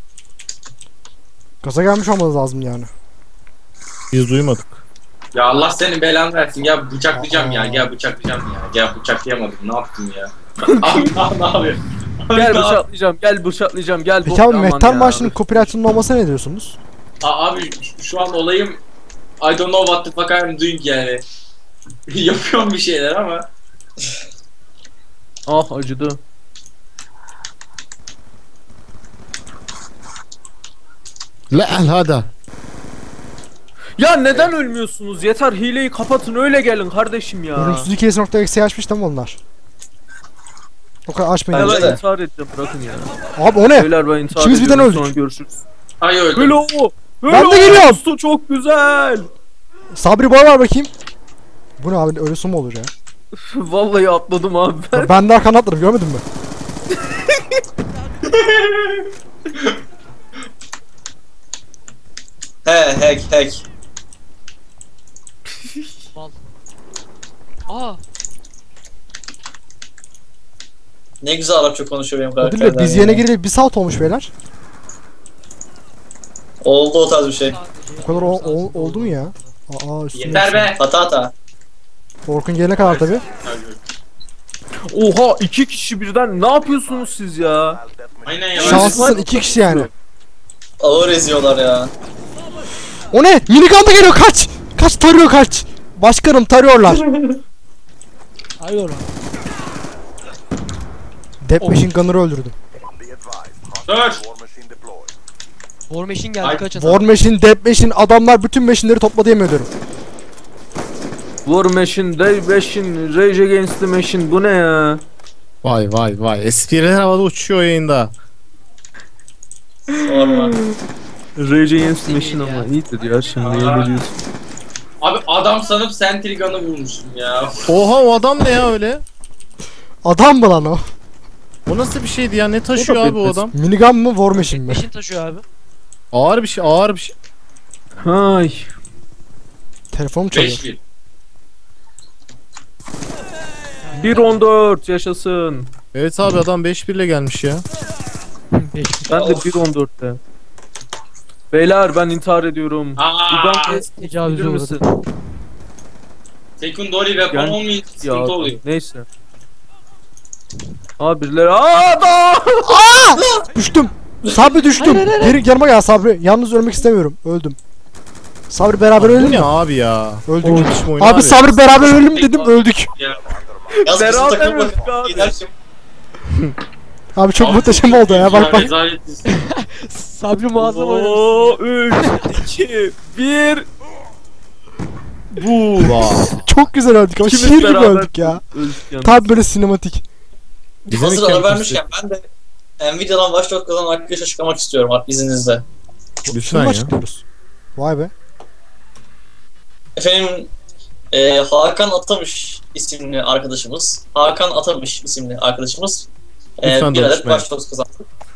Gaza gelmiş olmanız lazım yani. Biz duymadık. Ya Allah senin belanı versin. Gel bıçaklayacağım Aa. ya. Gel bıçaklayacağım ya. Gel bıçaklayamadım. Ne yaptım ya? Abi ne yapıyorsun? Gel bıçaklayacağım, gel bıçaklayacağım, gel. Peki abi Aman Mehter ya. maçının copyright'ının olmasına ne diyorsunuz? Aa, abi şu an olayım I don't know what the fuck I'm doing yani. Yapıyorum bir şeyler ama. Ah acıdı. La el hada. Ya neden ölmüyorsunuz? Yeter hileyi kapatın öyle gelin kardeşim ya. Ölümsüzlük ikisi nokta eksi açmış değil mi onlar? O kadar açmayın. Bence Ben de. intihar edeceğim bırakın ya. Abi o ne? Beyler ben intihar İkimiz birden ediyorum öldük. sonra görüşürüz. Ay öldüm. Hello. Hello. Ben de geliyorum. Usta çok güzel. Sabri boy var bakayım. Bu ne abi öyle su mu olur ya? Vallahi atladım abi ben. Ben de arkadan atladım görmedin mi? He hack hack. Aa. Ne güzel Arapça konuşuyor benim O değil karakterler. de biz ya. yine gireli bir saat olmuş beyler. Oldu o tarz bir şey. O kadar o- o- oldu mu ya? Aa üstüne. Yeter be. Hata hata. Orkun gelene kadar tabi. Oha iki kişi birden ne yapıyorsunuz siz ya? Aynen ya. Şanslısın iki kişi yani. Ağır eziyorlar ya. O ne? Minigun da geliyor kaç! Kaç tarıyor kaç! Başkanım tarıyorlar. Hayır oğlum. Death Machine Gunner'ı öldürdüm. Dur. War Machine geldi Ay, kaçın. War Machine, Death Machine adamlar bütün machine'leri topladı yemin ediyorum. War Machine, Day Machine, Rage Against the Machine bu ne ya? Vay vay vay. Espriler havada uçuyor yayında. Sorma. Rage Against the Değil Machine ya. ama iyidir ya şimdi Aa. ne diyorsun? Abi adam sanıp Sentry Gun'ı vurmuşum ya. Oha o adam ne ya öyle? Adam mı lan o? O nasıl bir şeydi ya? Ne taşıyor O da abi o bilmez. adam? Minigun mu War Machine mi? Machine taşıyor abi. Ağır bir şey, ağır bir şey. Hay. Telefonum çalıyor. beş bir. bir on dört yaşasın. Evet abi adam beş bir ile gelmiş ya. Ben de bir on dörtte. Beyler ben intihar ediyorum. Aa, İban Tecavüze bilir misin? Secondary weapon Yani- olmayınca Ya sıkıntı oluyor. neyse. Aa birileri aa da! Düştüm. Sabri düştüm. Geri yanıma gel Sabri. Yalnız ölmek istemiyorum. Öldüm. Sabri beraber Abi, öldük bu ne mü? abi ya? Öldük. O biçim oyun Abi Sabri beraber öldüm dedim öldük. Yaz bizim Beraber takım öldük bakın. abi. Gidersin. Abi çok Abi, muhteşem oldu ya bak bak. Rezalet. Sabri muazzam oynadı. Oo üç iki bir Bu. Çok güzel öldük ama İkimiz şiir gibi beraber öldük ya. öldük yalnız. Tam böyle sinematik. Bize mi Hazır ara kendisi? vermişken ben de Nvidia'dan Watch Dogs kazanan arkadaş açıklamak istiyorum izninizle. Lütfen Şunu ya. açıklıyoruz. Vay be. Efendim e, Hakan Atamış isimli arkadaşımız, Hakan Atamış isimli arkadaşımız e, Lütfen bir adet danışmayın. Watch Dogs kazandı.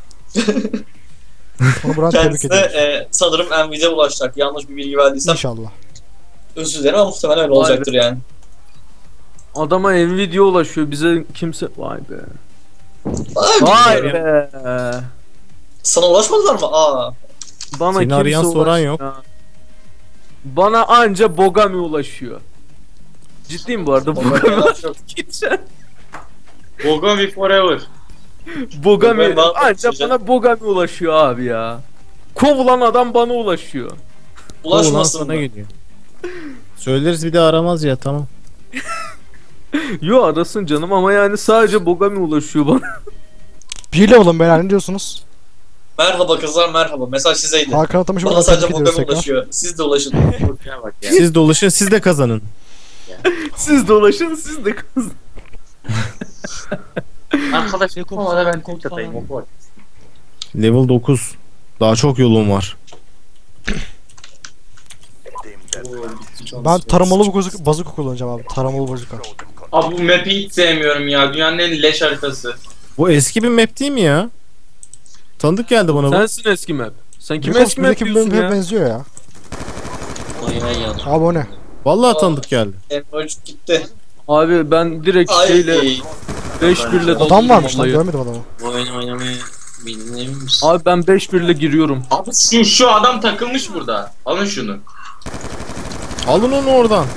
Onu buradan tebrik Kendisine ediyoruz. e, sanırım Nvidia ulaşacak. Yanlış bir bilgi verdiysem İnşallah. özür dilerim ama muhtemelen öyle Vay olacaktır yani. Adama Nvidia ulaşıyor bize kimse vay be. Abi, Vay bilmiyorum. be. Sana ulaşmadılar mı? Aa. Bana Seni kimse arayan soran ulaşmıyor. yok. Bana anca Bogami ulaşıyor. Ciddiyim bu arada Bogami gideceğim. Bogami forever. Bogami Ben daha anca bakacağım. bana Bogami ulaşıyor abi ya. Kovulan adam bana ulaşıyor. Ulan Ulaşmasın sana mı? geliyor. Söyleriz bir de aramaz ya tamam. Yo arasın canım ama yani sadece Bogami ulaşıyor bana. Birle olun beyler ne diyorsunuz? Merhaba kızlar, merhaba. Mesaj sizeydi. Hakan Atamış'a Bana buradan sadece tebrik ediyoruz Pokemon tekrar. ulaşıyor. Siz de ulaşın. Bak ya. Siz dolaşın, siz de kazanın. Siz dolaşın siz de kazın. Arkadaş Ne bu kokusu, konuda ben kod tek atayım. falan. oku bak. Level dokuz. Daha çok yolum var. Ben taramalı bazuka, bazuka kullanacağım abi. Taramalı bazuka. Abi bu map'i hiç sevmiyorum ya. Dünyanın en leş haritası. Bu eski bir map değil mi ya? Tanıdık geldi bana bu. Sensin eski map. Sen kime Black eski map Ops birdeki diyorsun map'e ya? benziyor ya. Oyuna yanlış. Abi o ne? Vallahi tanıdık geldi. Emoji gitti. Abi ben direkt Ay. şeyle beş birle Adam daldırdım varmış lan, olayı. görmedim adamı. Bu oyunu oynamayı bildin emin misin? Abi ben beş birle giriyorum. Abi şu, şu adam takılmış burada. Alın şunu. Alın onu oradan.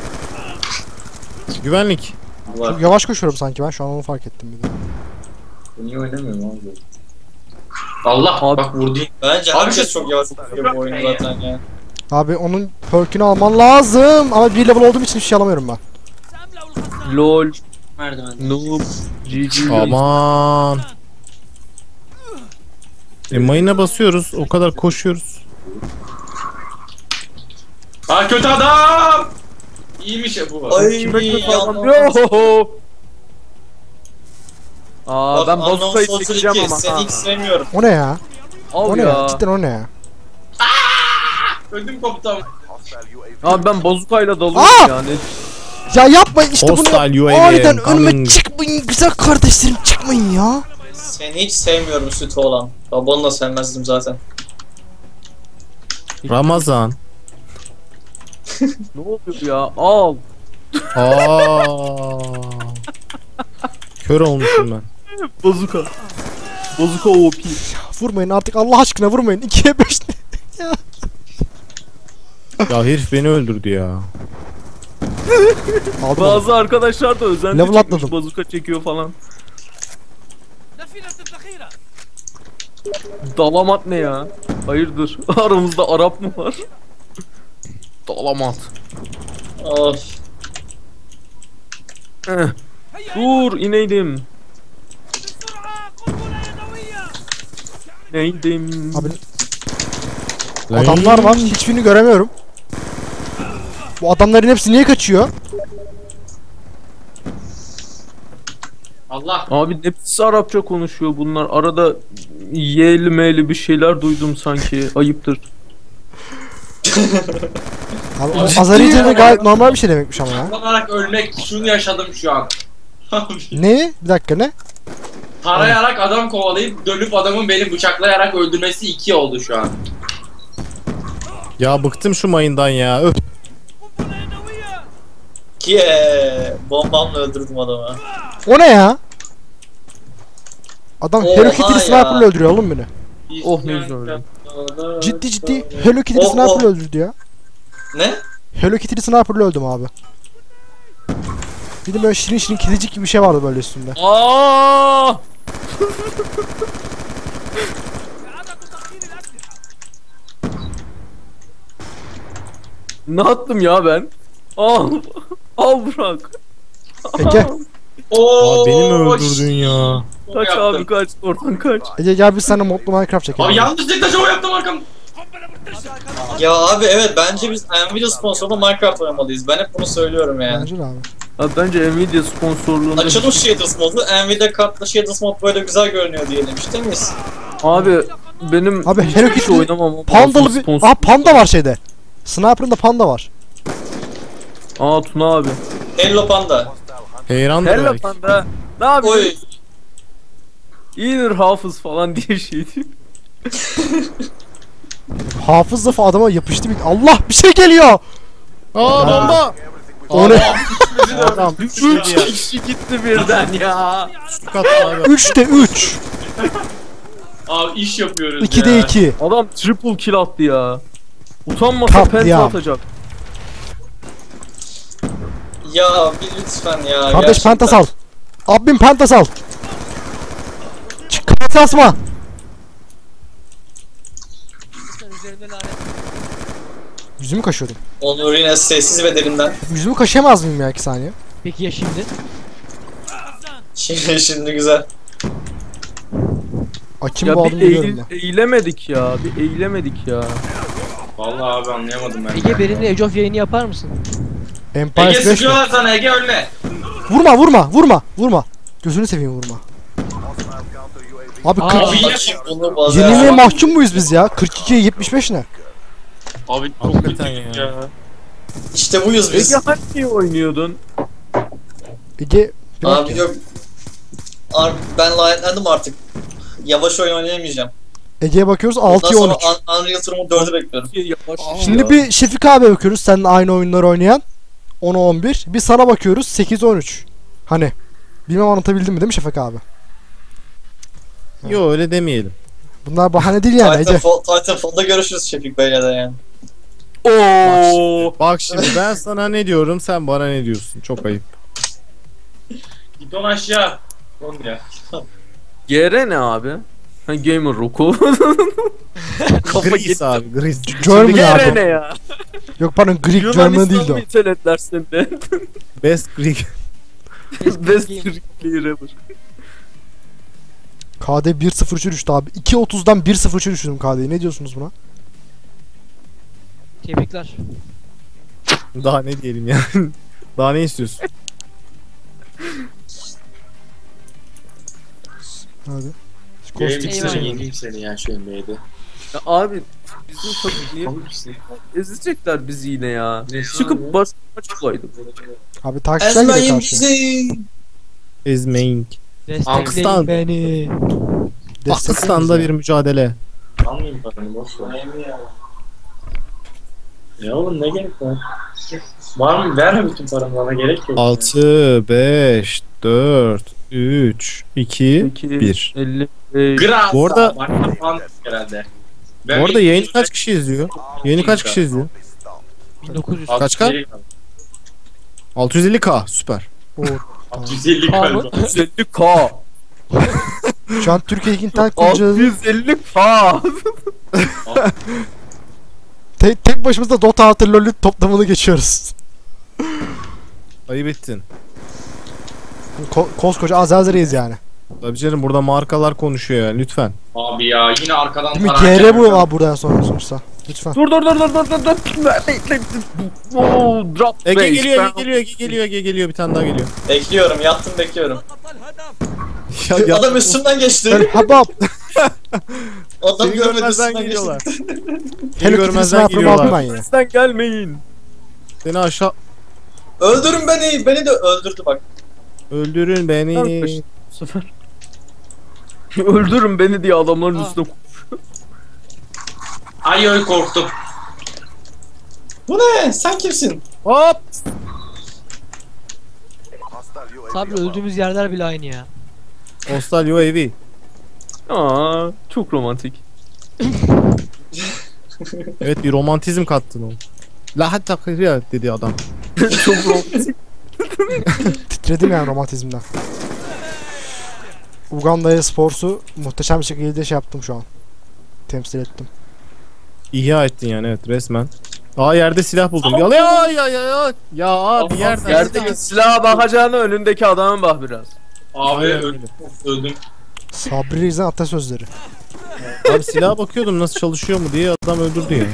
Güvenlik. Var. Çok yavaş koşuyorum sanki, ben şu an onu fark ettim bir de. Niye oynamıyorum abi? Allah Abi- bak vurdu. Bence Abi herkes şey- çok yavaş okuyor bu oyunu zaten ya. Abi onun perk'ünü alman lazım ama bir level olduğum için hiçbir şey alamıyorum ben. LOL, Merdiven. noob, G G. Aman. E mayına basıyoruz. O kadar koşuyoruz. Ha kötü adam. İyiymiş ya bu. Ay Kime kötü adam? yanlış. Yo! Aa Bak, ben Unknown bazukayı Soldier çekeceğim iki, ama. Seni ha. hiç sevmiyorum. O ne ya? Al O ne ya. ya? Cidden o ne ya? Ödüm koptu ama. Abi ben bazukayla Aa! dalıyorum yani. Ya yapmayın işte bunu. Hostile U A V Aniden önüme coming. çıkmayın güzel kardeşlerim, çıkmayın ya. Seni hiç sevmiyorum sütü olan. Babanı da sevmezdim zaten. Ramazan. Ne oluyor ya? Al. Aa. Kör olmuşum ben. Bazuka. Bazuka O P. Vurmayın artık Allah aşkına, vurmayın. ikiye beş ne? Ya herif beni öldürdü ya. Aldım onu. Bazı arkadaşlar da özenli Level çekmiş, atladım. bazuka çekiyor falan. Dalamat ne ya? Hayırdır? Aramızda Arap mı var? Dalamat. Of. Eh. Dur ineydim. İneydim. Abi adamlar var, hiçbirini göremiyorum. Bu adamların hepsi niye kaçıyor? Allah. Abi hepsi Arapça konuşuyor bunlar. Arada Y'li M'li bir şeyler duydum sanki. Ayıptır. Abi Ciddi Azerice'de ya. gayet normal bir şey demekmiş ama ya. Kullanarak ölmek şunu yaşadım şu an. Ne? Bir dakika ne? Tarayarak adam kovalayıp dönüp adamın beni bıçaklayarak öldürmesi iki oldu şu an. Ya bıktım şu mayından ya. Öf. Kiye. Bombamla öldürdüm adamı. O ne ya? Adam Oha Hello Kitty ya. sniper'la öldürüyor oğlum beni. Oh, ne güzel öyle. Ciddi ciddi Hello Kitty Oh, sniper'la oh. öldürdü ya. Ne? Hello Kitty sniper'la öldüm abi. Bir de böyle şirin şirin kedicik gibi bir şey vardı böyle üstünde. Aa! Ne yaptım ya ben? Al. Al bırak. Ege, Oo, Aa, beni mi öldürdün ya? Kaç yaptım. abi kaç oradan kaç. Ege gel biz seninle modlu Minecraft çekelim. Abi yanlışlıkla şov yaptım arkam. Ya abi evet, bence biz Nvidia sponsorlu Minecraft oynamalıyız. Ben hep bunu söylüyorum yani. Bence de abi. Abi bence Nvidia sponsorluğunda Açılmış Shaders modu, Nvidia kartla Shaders mod böyle güzel görünüyor diye demiş değil miyiz? Abi benim Abi hiç Hello hiç Kitty oynamam ama pandalı bir... sponsor- Aa panda var şeyde. Sniper'ın da panda var. Aa Tuna abi. Hello Panda. Heyrandır Hello belki. panda. Ne yapıyorsun? Oy. İyidir hafız falan diye şey diyor. Hafız lafı adama yapıştı bir... Allah bir şey geliyor! Aa bomba. O ne? Adam Üç üçüncü ya. kişi gitti birden ya. Şu kat abi. üçte üç. Abi iş yapıyoruz ikide ya. iki. Adam triple kill attı ya. Utanmasa Kat penta ya. atacak. Ya bir lütfen ya. Kardeş gerçekten. pentas al. Abim pentas al. Çık pentas asma. Üzerinde lanet. Yüzümü kaşıyordum. Onur yine sessiz ve derinden. Yüzümü kaşıyamaz mıyım ya iki saniye? Peki ya şimdi? Şimdi, şimdi güzel. Açım Ya bağladım bir geliyorum eğil, ben. eğilemedik ya. Bir eğilemedik ya. Vallahi abi anlayamadım ben. Ege benimle Age of yayını yapar mısın? Empire Ege beş mi? sıkıyorlar sana Ege ölme. Vurma vurma vurma vurma. Gözünü seveyim vurma. Abi Aa, kırk Abi yine- kim bunu bazı yenilmeye mahkum muyuz biz ya? kırk ikiye yetmiş beş ne? Abi çok Hakikaten kötü ya. ya. İşte buyuz biz. Ege hangi oynuyordun? Ege bir Abi dakika. yok. Abi ben lanetlendim artık. Yavaş oyun oynayamayacağım. Ege'ye bakıyoruz Ondan altıya sonra on üç. Un- Unreal Tour'umu dördü bekliyorum. Yavaş Şimdi ya. bir Şefik abi bakıyoruz seninle aynı oyunları oynayan. ona on bir. Bir sana bakıyoruz sekiz on üç. Hani bilmem anlatabildim mi değil mi Şefik abi? Yo öyle demeyelim. Bunlar bahane değil yani Ege. Titanfall, Titanfall'da görüşürüz Şefik Bey'le de yani. Oo. Bak şimdi ben sana ne diyorum sen bana ne diyorsun? Çok ayıp. Git on aşağı. On ya. G R ne abi? Ha Gamer Roku. Kafa Gris gitti. abi gris. German G R abi. ne ya? Yok pardon Greek German değildi o. Yunanistan mı ithal sende? Best Greek. Best Greek player ever. K D bir sıfır üçe düştü abi. iki otuzdan bir sıfır üçe düşürdüm K D'yi. Ne diyorsunuz buna? Tebrikler. Daha ne diyelim ya. Daha ne istiyorsun? Hadi. Benim Kostik Eyvallah. seni seçelim. yeneyim seni ya şu N B A'de. Ya abi bizim takım niye ezecekler bizi yine ya. Çıkıp basit maç olaydık. Abi takipçilerle de karşı. Ezmeyin. Pakistan. Destekleyin beni. Pakistan'da bir mücadele. Almayayım paranı boş ver. Ya oğlum ne gerek var? Var mı? Verme bütün paranı bana gerek yok. altı, beş, dört, üç, iki, bir. elli beş. Grasa. Bu arada- Marka falan herhalde. Bu arada yayını kaç kişi izliyor? Yayını kaç kişi izliyor? bin dokuz yüz. Kaç K? altı yüz elli K süper. Oo. altı yüz elli Aa, galiba. altı yüz elli K. Şu an Türkiye'deki internet altı kullanıcıları yüz elli K. te- tek başımızda Dota artı LoL'ün toplamını geçiyoruz. Ayıp ettin. Ko- koskoca Azazeriyiz yani. Tabii canım burada markalar konuşuyor ya lütfen. Abi ya yine arkadan Değil mi? para G R bu harcamak. abi buradan sonra sonuçta. Lütfen. Dur dur dur dur dur dur dur. Oo, drop Ege base. geliyor, Ben- Ege geliyor, Ege geliyor, Ege geliyor. Bir tane daha geliyor. Bekliyorum, yattım bekliyorum. Ya, ya, Adam üstümden geçti. Habab. Adam seni görmedi görmezden üstümden geliyorlar. geçti. Seni Hello Kitty görmezden sniper'ımı aldım ben geliyorlar. yine. Bizden gelmeyin. Seni aşağı Öldürün beni, beni de öldürdü bak. öldürün beni. Arkadaş, Bu sefer. Öldürün beni diye adamların Aa. üstüne Ay ay korktum. Bu ne? Sen kimsin? Hop! Sabri öldüğümüz yerler bile aynı ya. Hostal U A V. Aa, çok romantik. Evet bir romantizm kattın oğlum. Lahat takıyor dedi adam. Çok romantik. Titredim yani romantizmden. Uganda'ya sporsu muhteşem bir şekilde şey yaptım şu an. Temsil ettim. İhya ettin yani evet resmen. Aa yerde silah buldum. Ya ya ya ya ya. Ya abi yerden. Yerdeki silaha bakacağına önündeki adama bak biraz. Abi Aynen öldüm. öldüm. Sabri Rizan atasözleri. Abi silaha bakıyordum nasıl çalışıyor mu diye adam öldürdü ya.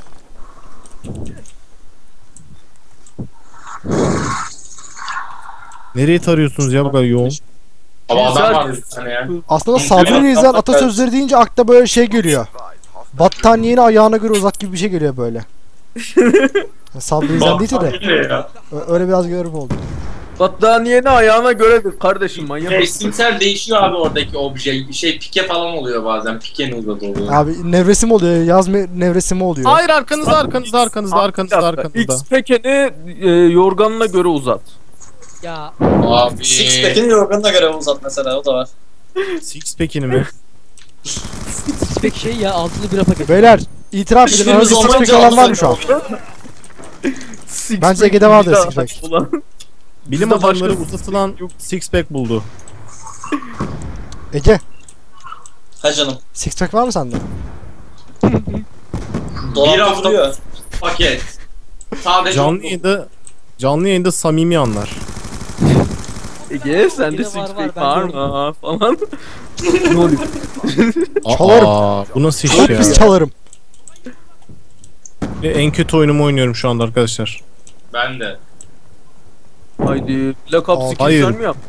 Nereye tarıyorsunuz ya bu kadar yoğun? Ama adam Güzel. var bir tane ya. Aslında Sabri Rizan atasözleri deyince akla böyle şey geliyor. Battaniyeni ayağına göre uzat gibi bir şey geliyor böyle. Sabri Rizan değil de Battaniye ya. ö- öyle biraz garip oldu. Battaniyeni ayağına göredir kardeşim manyak. Mevsimsel değişiyor abi oradaki obje. Şey pike falan oluyor bazen. Pikenin uzadı oluyor. Abi nevresim oluyor, yaz me- nevresimi oluyor. Hayır arkanızda arkanızda arkanızda arkanızda arkanızda. X pekeni e, yorganına göre uzat. Ya Abi. Sixpack'in yorganına göre uzat mesela, o da var. Six pack'ini mi? pek şey ya altılı bira paketi. Beyler itiraf edin Hiçbirimiz aranızda six olmayınca pack olan var mı alsak şu an? Six Bence pack Ege'de vardır bir six daha pack. ulan. Bilim Bizde adamları başka- uzatılan six pack buldu. Ege, Ha canım. six pack var mı sende? Bir Dolapta hafta duruyor. paket. Sadece Canlı yayında canlı yayında samimi anlar. Ege sen de Yine var, var, sıçtık ben var mı falan. Ne oluyor? Çalarım. Aa, bu nasıl iş Çok ya? pis çalarım. Ve en kötü oyunumu oynuyorum şu anda arkadaşlar. Ben de. Haydi Black Ops iki Hayır. sen mi yap?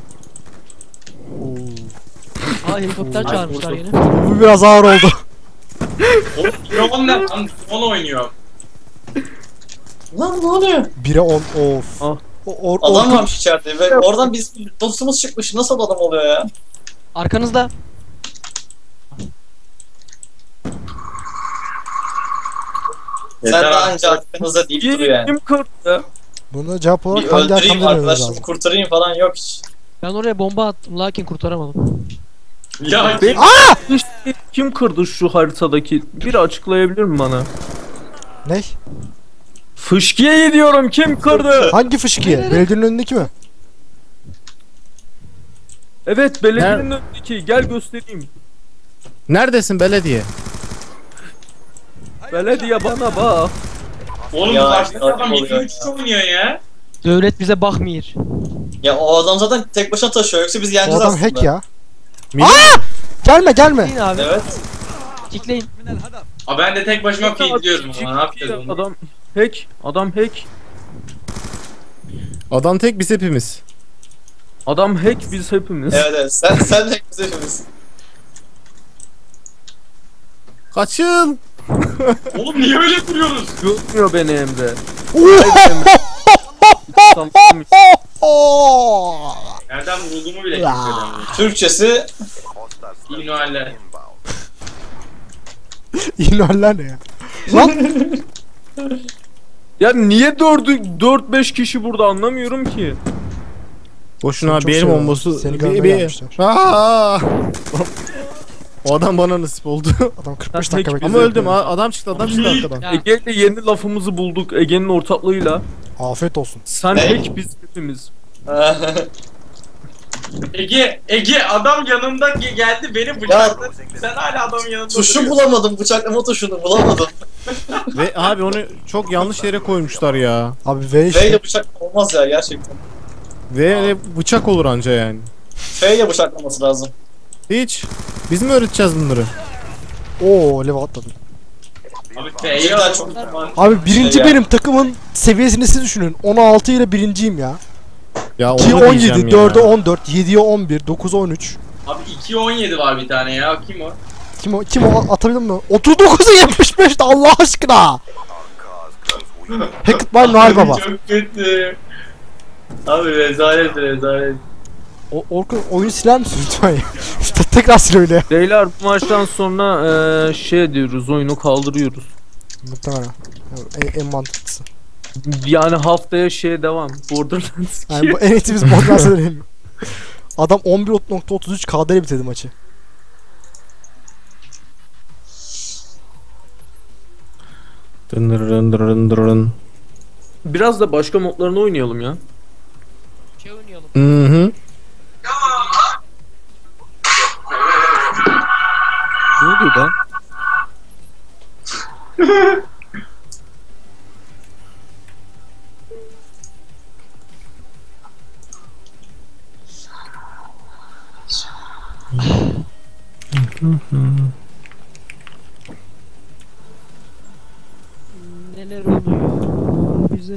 Aa helikopter çağırmışlar yine. Bu biraz ağır oldu. Oğlum drone ne lan? Drone oynuyor. Lan ne oluyor? bire on of. Ah. O, or, Adam Orkun- varmış içeride ve oradan biz dostumuz çıkmış. Nasıl adam oluyor ya? Arkanızda. Sen Yeter daha artık. önce aklınıza deyip duruyor yani. Kim kırdı? Buna cevap Bir olarak hangi öldüreyim arkamdan ölmemiz arkadaşımı lazım? kurtarayım falan yok hiç. Ben oraya bomba attım lakin kurtaramadım. Ya Ben... İşte kim kırdı şu haritadaki? Biri açıklayabilir mi bana? Ne? Fışkiye'yi diyorum kim kırdı? Hangi fışkiye? Belediyenin önündeki mi? Evet belediyenin önündeki gel göstereyim. Neredesin belediye? Belediye bana bak. Oğlum Ya, bu karşıdaki ya, adam oluyor iki üç üç oynuyor ya. Devlet bize bakmıyor. Ya o adam zaten tek başına taşıyor yoksa biz O yeneceğiz adam aslında. hack ya. Milyon- Aa! Gelme gelme. Kickleyin abi. Evet. Kickleyin. Aa ben de tek başıma feedliyorum ama ne yapacağız onu? Adam hack. Adam hack. Adam tek biz hepimiz. Adam hack biz hepimiz. Evet evet. Sen sen de biz hepimiz. Kaçın. Oğlum niye öyle duruyorsunuz? Görmüyor beni Emre. Nereden vurduğumu bile kimse bilmiyor. Türkçesi İyi Noeller. İnhaller ne ya? Lan Ya niye dördü dört beş kişi burada anlamıyorum ki. Boşuna Çok bir el şey bombası. oldu. Seni Bir- görmeye bir- gelmişler. Aa! O adam bana nasip oldu. adam kırk beş Sen dakika hack bekliyor. Ama öldüm. A- Adam çıktı, adam çıktı arkadan. Ya. Ege'yle yeni lafımızı bulduk Ege'nin ortaklığıyla. Afiyet olsun. Sen Ne? hack biz hepimiz. Ege, Ege adam yanımda ge- geldi beni bıçakladı. Sen hala adamın yanında tuşu duruyorsun. bulamadım. Bıçaklama tuşunu bulamadım. Ve abi onu çok yanlış yere koymuşlar ya. Abi V F işte. ile bıçaklama olmaz ya gerçekten. Ve bıçak olur anca yani. F ile bıçaklaması lazım. Hiç. Biz mi öğreteceğiz bunları? Oo level atladım. Abi F'ye Cidden bak. çok Abi birinci Şey ya. benim takımın seviyesini siz düşünün. on altı ile birinciyim ya. Ya ikiye onu on diyeceğim yedi, ya. dörde on dört, yediye on bir, dokuza on üç. Abi ikiye on yedi var bir tane ya. Kim o? Kim o? Kim o? Atabilir mi? otuz dokuza yetmiş beşte Allah aşkına. Hacked by Noel Baba. Çok kötü. Abi rezalet rezalet. O, Orkun oyunu siler misin lütfen ya? İşte tekrar sil öyle ya. Beyler bu maçtan sonra eee şey diyoruz oyunu kaldırıyoruz. Muhtemelen. En, en mantıklısı. Yani haftaya şey devam. Borderlands iki. Yani bu en iyisi biz Borderlands'a dönelim. Adam on bir nokta otuz üç K D'yle bitirdi maçı. Dındırın dırın dırın. Biraz da başka modlarını oynayalım ya. Şey oynayalım. Hı hı. Ne oluyor lan? Neler oluyor bize?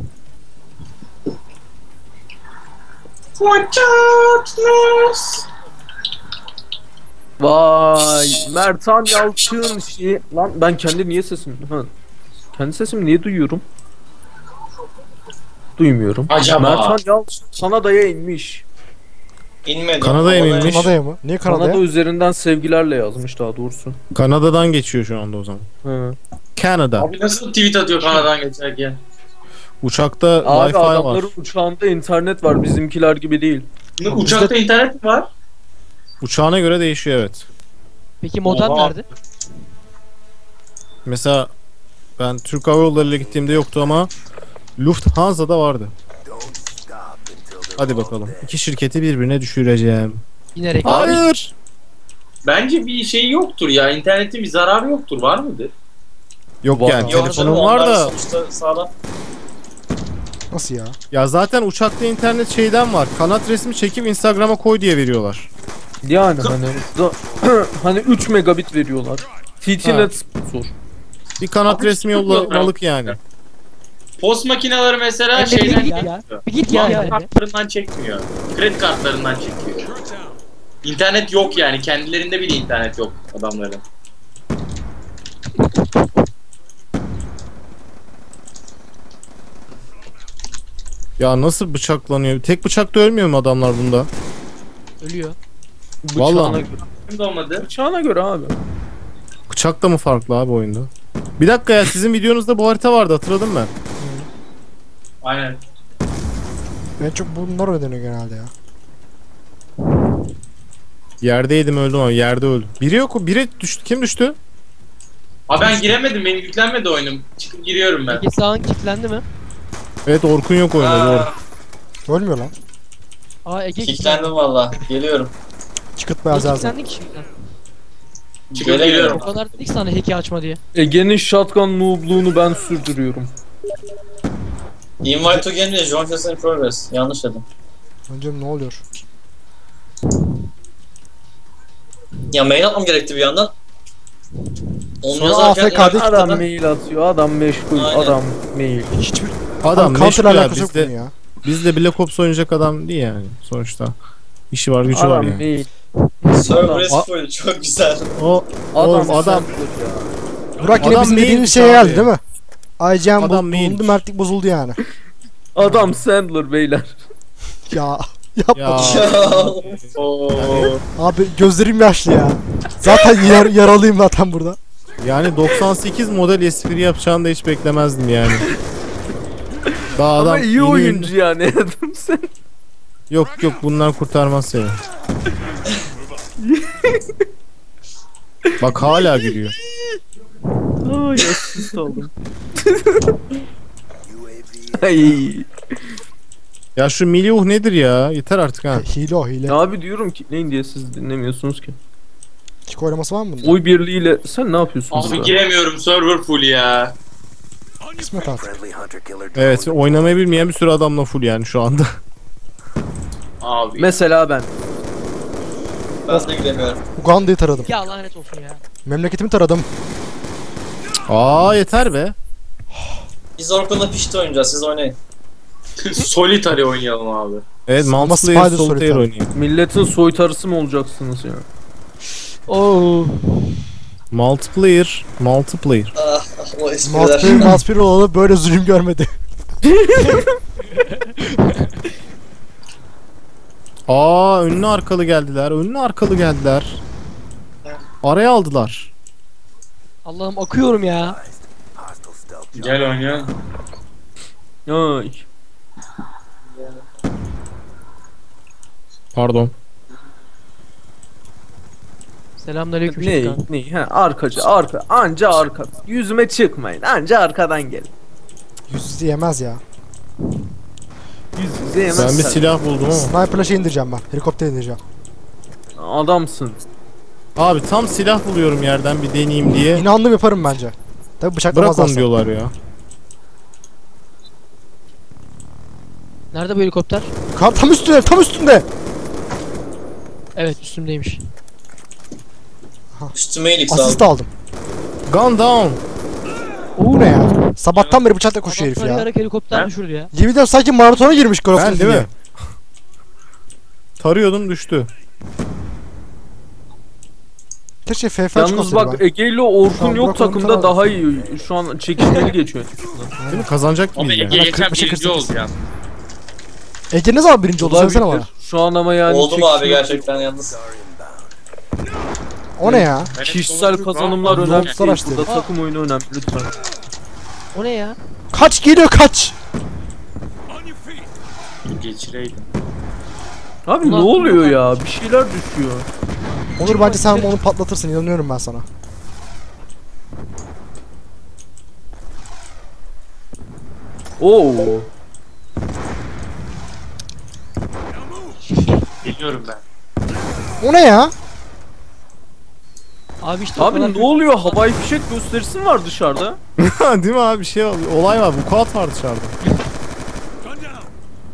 Vay Mertan Yalçın şey lan ben kendi niye sesim ha. Kendi sesimi niye duyuyorum? Duymuyorum. Acaba? Mertan Yalçın Kanada'ya inmiş. İnmedi. Kanada'ya mı inmiş? Kanada'ya mı? Niye Kanada Kanada'ya? üzerinden sevgilerle yazmış daha doğrusu. Kanada'dan geçiyor şu anda o zaman. Hı. Kanada. Abi nasıl tweet atıyor Kanada'dan geçerken? Uçakta Abi Wi-Fi var. adamların uçağında internet var bizimkiler gibi değil. Ne, uçakta internet mi var? Uçağına göre değişiyor evet. Peki modem Oha. nerede? Mesela ben Türk Hava Yolları ile gittiğimde yoktu ama Lufthansa'da vardı. Hadi bakalım. İki şirketi birbirine düşüreceğim. Yine reklam. Hayır. Bence bir şey yoktur ya. İnternetin bir zararı yoktur. Var mıdır? Yok Var. yani Yok telefonum canım, var onlar da sonuçta sağlam. Nasıl ya? Ya zaten uçakta internet şeyden var. Kanat resmi çekip Instagram'a koy diye veriyorlar. Yani hani da, hani üç megabit veriyorlar. T T net sponsor. Bir kanat resmi yollamalık yani. Post makineleri mesela Emre, bir şeyden git ya. Bir git ya. Banka kartlarından çekmiyor. Kredi kartlarından çekiyor. İnternet yok yani. Kendilerinde bile internet yok adamların. Ya nasıl bıçaklanıyor? Tek bıçakta ölmüyor mu adamlar bunda? Ölüyor. Vallahi. Bıçağına, Şimdi olmadı. bıçağına göre abi. Bıçak da mı farklı abi oyunda? Bir dakika ya, sizin videonuzda bu harita vardı, hatırladım ben. Aynen. Ben çok bunlar ödeniyor genelde ya. Yerdeydim, öldüm ama yerde öldüm. Biri yok, biri düştü. Kim düştü? Abi ben giremedim. Benim yüklenmedi oyunum. Çıkıp giriyorum ben. Peki sağın kilitlendi mi? Evet, Orkun yok oyunda, doğru. Ölmüyor lan. Aa Ege Kilitlendim valla. Geliyorum. Çıkırt beyaz yazdım. Kilitlendi ki şimdiden. Çıkıp geliyorum. O kadar dedik sana hack'i açma diye. Ege'nin shotgun noob'luğunu ben sürdürüyorum. Invite to game diye John Chester in progress. Yanlış dedim. Önce ne oluyor? Ya mail atmam gerekti bir yandan. Onu Sonra yazarken A F K'da Adam kilitledim. mail atıyor, adam meşgul, Aynen. adam mail. Hiçbir Adam Counter meşgul ya, alakası yok bunun bizde, ya. bizde Black Ops oynayacak adam değil yani sonuçta. İşi var, gücü var Adam yani. mail. server A- full çok güzel. O Adam oğlum, adam Burak yine Adam bizim mail dediğimiz abi. şeye geldi değil mi? I G M Adam bozuldu, mailmiş. mertlik bozuldu yani. Adam Sandler beyler. Ya yapma. ya Oo. Abi gözlerim yaşlı ya. Zaten yar yaralıyım zaten burada. yani doksan sekiz model espri yapacağını da hiç beklemezdim yani. Daha adam Ama iyi yeni oyuncu yani Adam sen. ünlü- Yok yok, bunlar kurtarmaz seni. Bak hala gülüyor. Ay assist oldum. Ay. Ya şu Miliuh nedir ya? Yeter artık ha. Hile o hile. Abi diyorum ki neyin diye siz dinlemiyorsunuz ki. Kiko oynaması var mı bunda? Oy birliğiyle sen ne yapıyorsun Abi burada? giremiyorum. Server full ya. Kısmet artık. Evet, oynamayı bilmeyen bir sürü adamla full yani şu anda. Abi. Mesela ben. Ben de giremiyorum. Uganda'yı taradım. Ya lanet olsun ya. Memleketimi taradım. Aa yeter be. Biz Orkun'la pişti oynayacağız. Siz oynayın. Solitary oynayalım abi. Evet, Ama multiplayer Spider solitaire Solitaire. oynayayım. Milletin soytarısı mı olacaksınız ya? Oo. Multiplayer, multiplayer. Ah, ah o espriler. Maspir Maspir olalı böyle zulüm görmedi. Aa, önlü arkalı geldiler. Önlü arkalı geldiler. Araya aldılar. Allah'ım akıyorum ya. Gel oynayalım. Ay. Pardon. Selamünaleyküm Ne? Şefkan. Ne? Ha, arkacı, arka. Anca arka. Yüzüme çıkmayın. Anca arkadan gelin. Yüz yüze yemez ya. Yüz yüze yemez. Ben bir sen. silah buldum ama. Sniper'la şey indireceğim ben. Helikopter indireceğim. Adamsın. Abi tam silah buluyorum yerden bir deneyeyim diye. İnandım yaparım bence. Tabi Bırak bıçaklamazlar. onu diyorlar ya. Nerede bu helikopter? Kan tam üstünde, tam üstünde. Evet üstümdeymiş. Üstüme iyilik sağ Asist ol. aldım. Gun down. O ne ya? Sabahtan beri bıçakla koşuyor herif Adam ya. tarayarak helikopter Ha? düşürdü ya. Yemin ederim sanki maratona girmiş Call of Ben Duty değil diye. mi? Tarıyordum, düştü. Keşke F F Yalnız çıkmasaydı bak ben. Ege ile Orkun Tamam, yok bırak onu takımda tamam. daha iyi. Şu an çekişmeli geçiyor. Değil mi? Kazanacak Ama mıyız Ege yani? geçen kırk beşe birinci kırk sekiz. oldu ya. Ege ne zaman birinci oldu söylesene bana. Olabilir. Şu an ama yani Oldu mu abi çekişmeli- gerçekten yalnız? O ne ya? Kişisel kazanımlar Aa, önemli Lobster değil. açtı. Burada takım oyunu önemli lütfen. O ne ya? Kaç geliyor kaç. Geçireydim. Abi Ulan- ne oluyor ya? Bir şeyler düşüyor. Onur bence sen onu patlatırsın, inanıyorum ben sana. Oo. Geliyorum ben. O ne ya? Abi işte o kadar Abi ne oluyor? Havai fişek gösterisi mi var dışarıda? Değil mi abi, bir şey olay var, vukuat var dışarıda.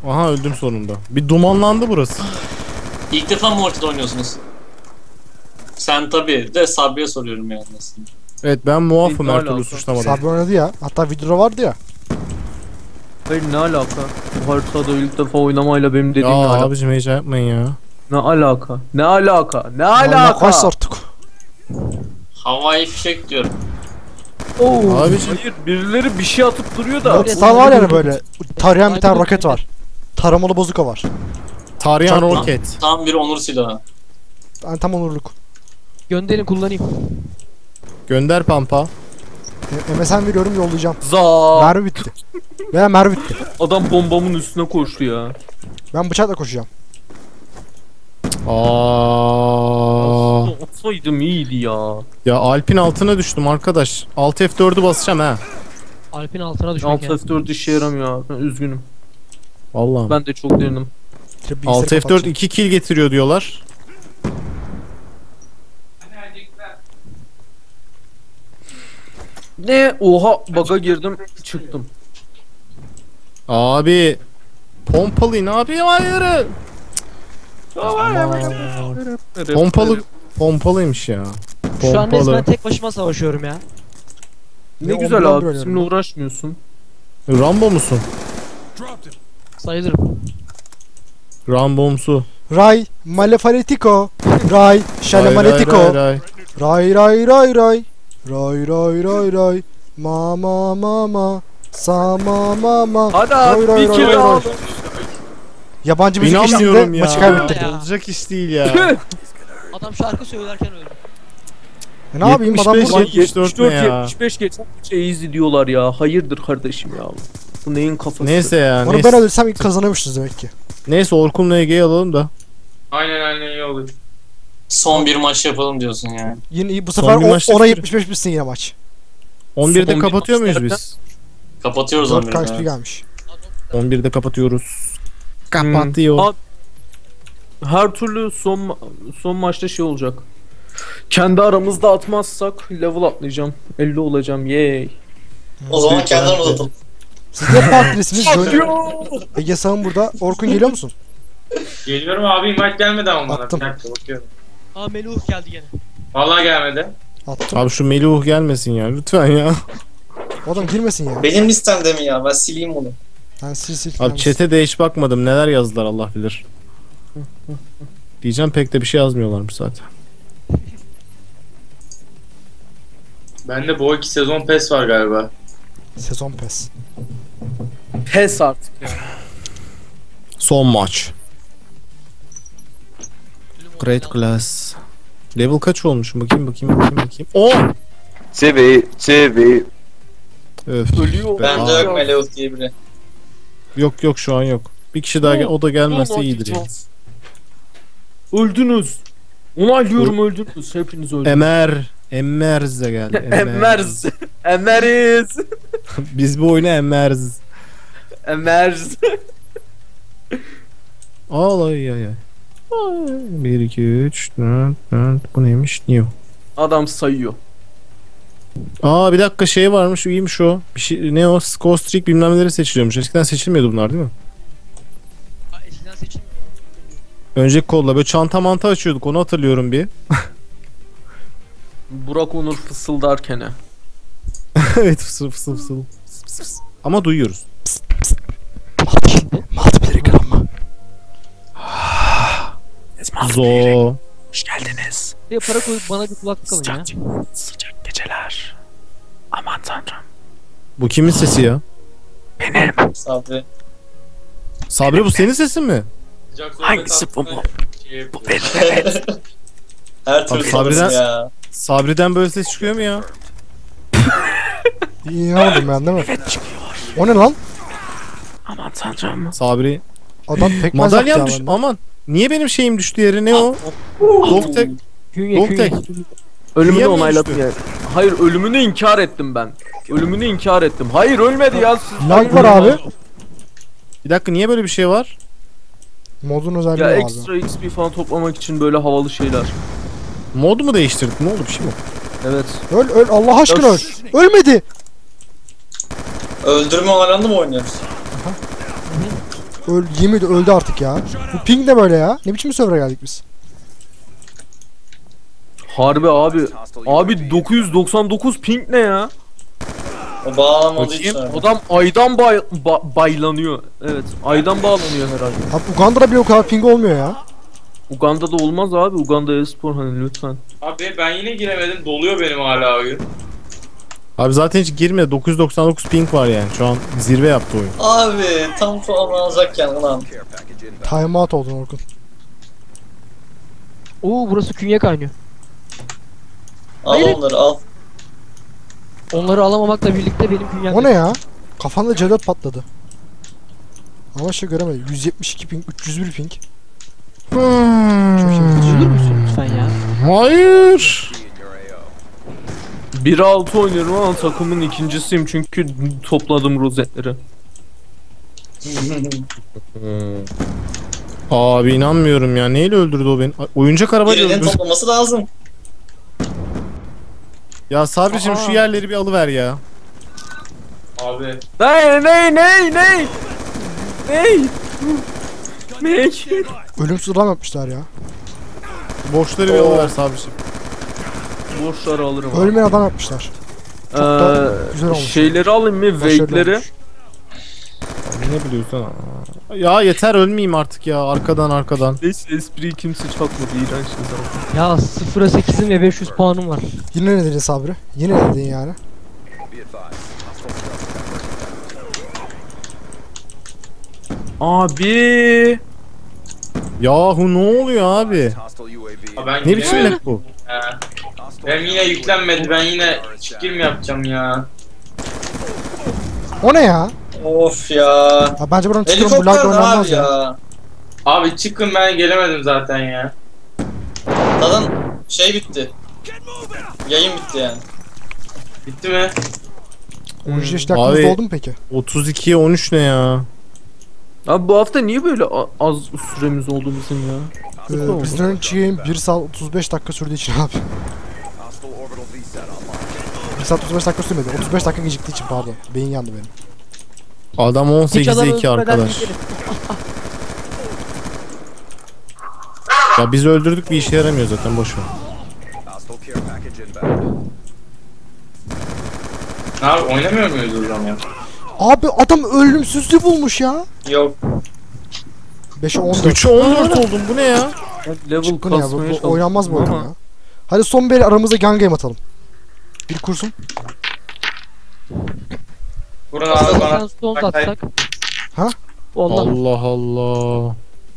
Aha öldüm sonunda. Bir dumanlandı burası. İlk defa mı ortada oynuyorsunuz? Sen tabii de Sabri'ye soruyorum yani aslında. Evet ben muafım Ne her türlü alaka? suçlamadan. Sabri oynadı ya. Hatta videoda vardı ya. Hayır ne alaka? Bu haritada ilk defa oynamayla benim dediğim Ya ne alaka? abicim heyecan yapmayın ya. Ne alaka? Ne alaka? Ne Allah alaka? kaç artık. Havai fişek diyorum. Oo, Abicim. hayır birileri bir şey atıp duruyor da. Rockstar var yani böyle. Tarayan bir tane roket var. Taramalı bozuka var. Tarayan Çok- roket. Tam bir onur silahı. Yani tam onurluk. Gönderin kullanayım. Gönder pampa. E, M S N veriyorum yollayacağım. Za. Mermi bitti. Veya mermi bitti. Adam bombamın üstüne koştu ya. Ben bıçakla koşacağım. Aa. Atsaydım iyiydi ya. Ya Alp'in altına düştüm arkadaş. Alt F dördü basacağım ha. Alp'in altına düşmek Alt yani. F dört işe yaramıyor. Ben üzgünüm. Vallahi. Ben de çok denedim. Alt F dört iki kill getiriyor diyorlar. Ne? Oha bug'a girdim çıktım. Abi. Pompalıyın abi hayır. Pompalı pompalıymış ya. Şu an resmen Pompalı. tek başıma savaşıyorum ya. Ne Ya, güzel on bir abi on bir bizimle oynuyorum uğraşmıyorsun. Rambo musun? Sayılırım. Rambomsu. Ray, Malefaretico. Ray, Şalemaletico. Ray, ray, ray. Ray ray ray ray. Ray ray ray ray. Mama mama. Sama mama. Hadi Ray, abi ray, bir ray, kill ray, ray. aldım. Yabancı müzik İnanmıyorum eşliğinde ya. maçı kaybettik. Ya. Olacak iş değil ya. Adam şarkı söylerken öldü. E ne yapayım adam yetmiş beş, bu yetmiş dört yetmiş dört ne ya? yetmiş beş geçen şey easy diyorlar ya. Hayırdır kardeşim ya. Bu neyin kafası? Neyse ya. Onu Neyse. ben öldürsem ilk kazanıyormuşuz demek ki. Neyse Orkun'la Ege'yi alalım da. Aynen aynen iyi olur. Son bir maç yapalım diyorsun yani. Yine iyi bu Son sefer bir o- maçta ona bir- yetmiş beş bitsin yine maç. on birde Son bir kapatıyor maç muyuz derken- biz? Kapatıyoruz dört onu K biraz. X P gelmiş. on birde kapatıyoruz. Hmm. Kapatıyor. Abi, her türlü son ma- son maçta şey olacak. Kendi aramızda atmazsak level atlayacağım. elli olacağım. Yay. O zaman kendi aramızda atalım. Siz de partilisiniz. Johnny- Ege Sağ'ın burada. Orkun geliyor musun? Geliyorum abi invite gelmedi ama bana. Attım. Bir dakika bakıyorum. Aa Meluh geldi gene. Vallahi gelmedi. Attım. Abi şu Melih gelmesin ya lütfen ya. O adam girmesin ya. Benim listemde mi ya? Ben sileyim onu. Ben sil sil. Abi gelmesin. chat'e de hiç bakmadım neler yazdılar Allah bilir. Diyeceğim pek de bir şey yazmıyorlarmış zaten. Bende bu iki sezon pes var galiba. Sezon pes. Pes artık ya. Son maç. Great class. Level kaç olmuşum? Bakayım bakayım bakayım bakayım. on! Çevi, çevi. Öf. Ölüyor. Bende Aa. yok Meleus diye biri. Yok yok şu an yok. Bir kişi daha gel o da gelmezse iyidir ya. Öldünüz. Onaylıyorum öldünüz. Hepiniz öldünüz. Emer. Emerz de geldi. Emerz. Emeriz. Biz bu oyunu Emerz. Emerz. Al ay ay ay. bir iki üç dört dört bu neymiş? New. Adam sayıyor. Aa bir dakika şey varmış iyiymiş o. Bir şey ne o? Score streak bilmem neleri seçiliyormuş. Eskiden seçilmiyordu bunlar değil mi? Aa, eskiden seçilmiyor. Önceki kolla böyle çanta manta açıyorduk onu hatırlıyorum bir. Burak Onur fısıldarken he. Evet fısıl fısıl fısıl. Fıs fıs fıs. Ama duyuyoruz. Multiplayer kırılma. Zo. Hoş geldiniz. Bir para koyup bana bir kulaklık alın ya. Sıcak, sıcak geceler. Aman tanrım. Bu kimin sesi ya? Benim. Sabri. Sabri bu senin sesin mi? Sıcak sohbet Hangisi bu aslında mu? şey Bu yapıyor. benim. Her türlü Abi tanırsın Sabri'den- ya. Sabri'den böyle ses çıkıyor mu ya? İyi inanmadım ben değil mi? Evet çıkıyor. O ne lan? Aman tanrım. Sabri. Adam pekmez yaptı Madalyam ya düş. bende. Aman. Niye benim şeyim düştü yere ne o? Dogtag. Künye Dogtag. Ölümünü Niye mi onayladım düştü? ya. Hayır ölümünü inkar ettim ben. Ölümünü inkar ettim. Hayır ölmedi ya. Siz Lag var abi. Bir dakika niye böyle bir şey var? Modun özelliği Ya var abi. ekstra X P falan toplamak için böyle havalı şeyler. Mod mu değiştirdik? Ne oldu bir şey mi? Evet. Öl öl Allah aşkına Ya öl. şu- Ölmedi. Öldürme olanında mı oynuyoruz? Öl, yemin ediyorum öldü artık ya. Bu ping ne böyle ya? Ne biçim bir server'a geldik biz? Harbi abi. Abi dokuz yüz doksan dokuz ping ne ya? O bağlanmadığı için. Adam aydan bay, ba- baylanıyor. Evet, aydan bağlanıyor herhalde. Abi Uganda'da bile o kadar ping olmuyor ya. Uganda'da olmaz abi. Uganda e-spor hani lütfen. Abi ben yine giremedim. Doluyor benim hala oyun. Abi zaten hiç girmedi. dokuz yüz doksan dokuz ping var yani. Şu an zirve yaptı oyun. Abi tam puan alacakken ulan. Time out oldun Orkun. Oo burası künye kaynıyor. Al Hayır. onları al. Onları alamamakla birlikte benim künyem. O ne ya? Kafanda C dört patladı. Ama şey göremedim. yüz yetmiş iki ping, üç yüz bir ping. Hmm. Üzülür müsün lütfen ya? Hayır. bir altı oynuyorum ama takımın ikincisiyim çünkü topladım rozetleri. Abi inanmıyorum ya. Neyle öldürdü o beni? Ay, oyuncak arabayla Birinin öldürdü. toplaması lazım. Ya Sabricim şu yerleri bir alıver ya. Abi. Ne ne ne ne? Ne? Ne? Ölümsüz ram yapmışlar ya. Boşları bir alıver Sabricim. Boşları alırım abi. Ölmeyen adam yapmışlar. Çok da Ee, güzel olmuş. şeyleri alayım mı? Başarılı Wave'leri. olmuş. Ne biliyorsun? Aa. Ya yeter ölmeyeyim artık ya. Arkadan arkadan. Neyse espriyi kimse çakmadı. İğrenç zaten. Ya sıfıra sekizim ve beş yüz puanım var. Yine ne dedin Sabri? Yine ne dedin yani? Abi. Yahu ne oluyor abi? Ha, ben Ne biçim giremedim map bu? ya. Ben yine yüklenmedi. Ben yine çekil mi yapacağım ya? O ne ya? Of ya. Ha, bence buradan çıkıyorum. Bu Helikopter lag ne oynanmaz abi ya. ya? Abi çıkın ben gelemedim zaten ya. Zaten şey bitti. Yayın bitti yani. Bitti mi? on üç dakikamız Abi- oldu mu peki? otuz ikiye on üç ne ya? Abi bu hafta niye böyle a- az süremiz oldu bizim ya? Ee, bizden önceki yayın bir saat otuz beş dakika sürdüğü için abi. bir saat otuz beş dakika sürmedi. otuz beş dakika geciktiği için pardon. Beyin yandı benim. Adam on sekize iki arkadaş. Ya biz öldürdük bir işe yaramıyor zaten boş ver. Abi oynamıyor muyuz o zaman ya? Abi adam ölümsüzlüğü bulmuş ya. Yok. beşe on dört. üçe on dört oldum bu ne ya? Level Çıkkın ya bu, kasmaya bu çalıştım. oynanmaz bu oyun Ama ya. Hadi son bir aramızda gun game atalım. Bir kursun. Burun abi Sen bana. stone atsak. Ha? Allah. Allah Allah.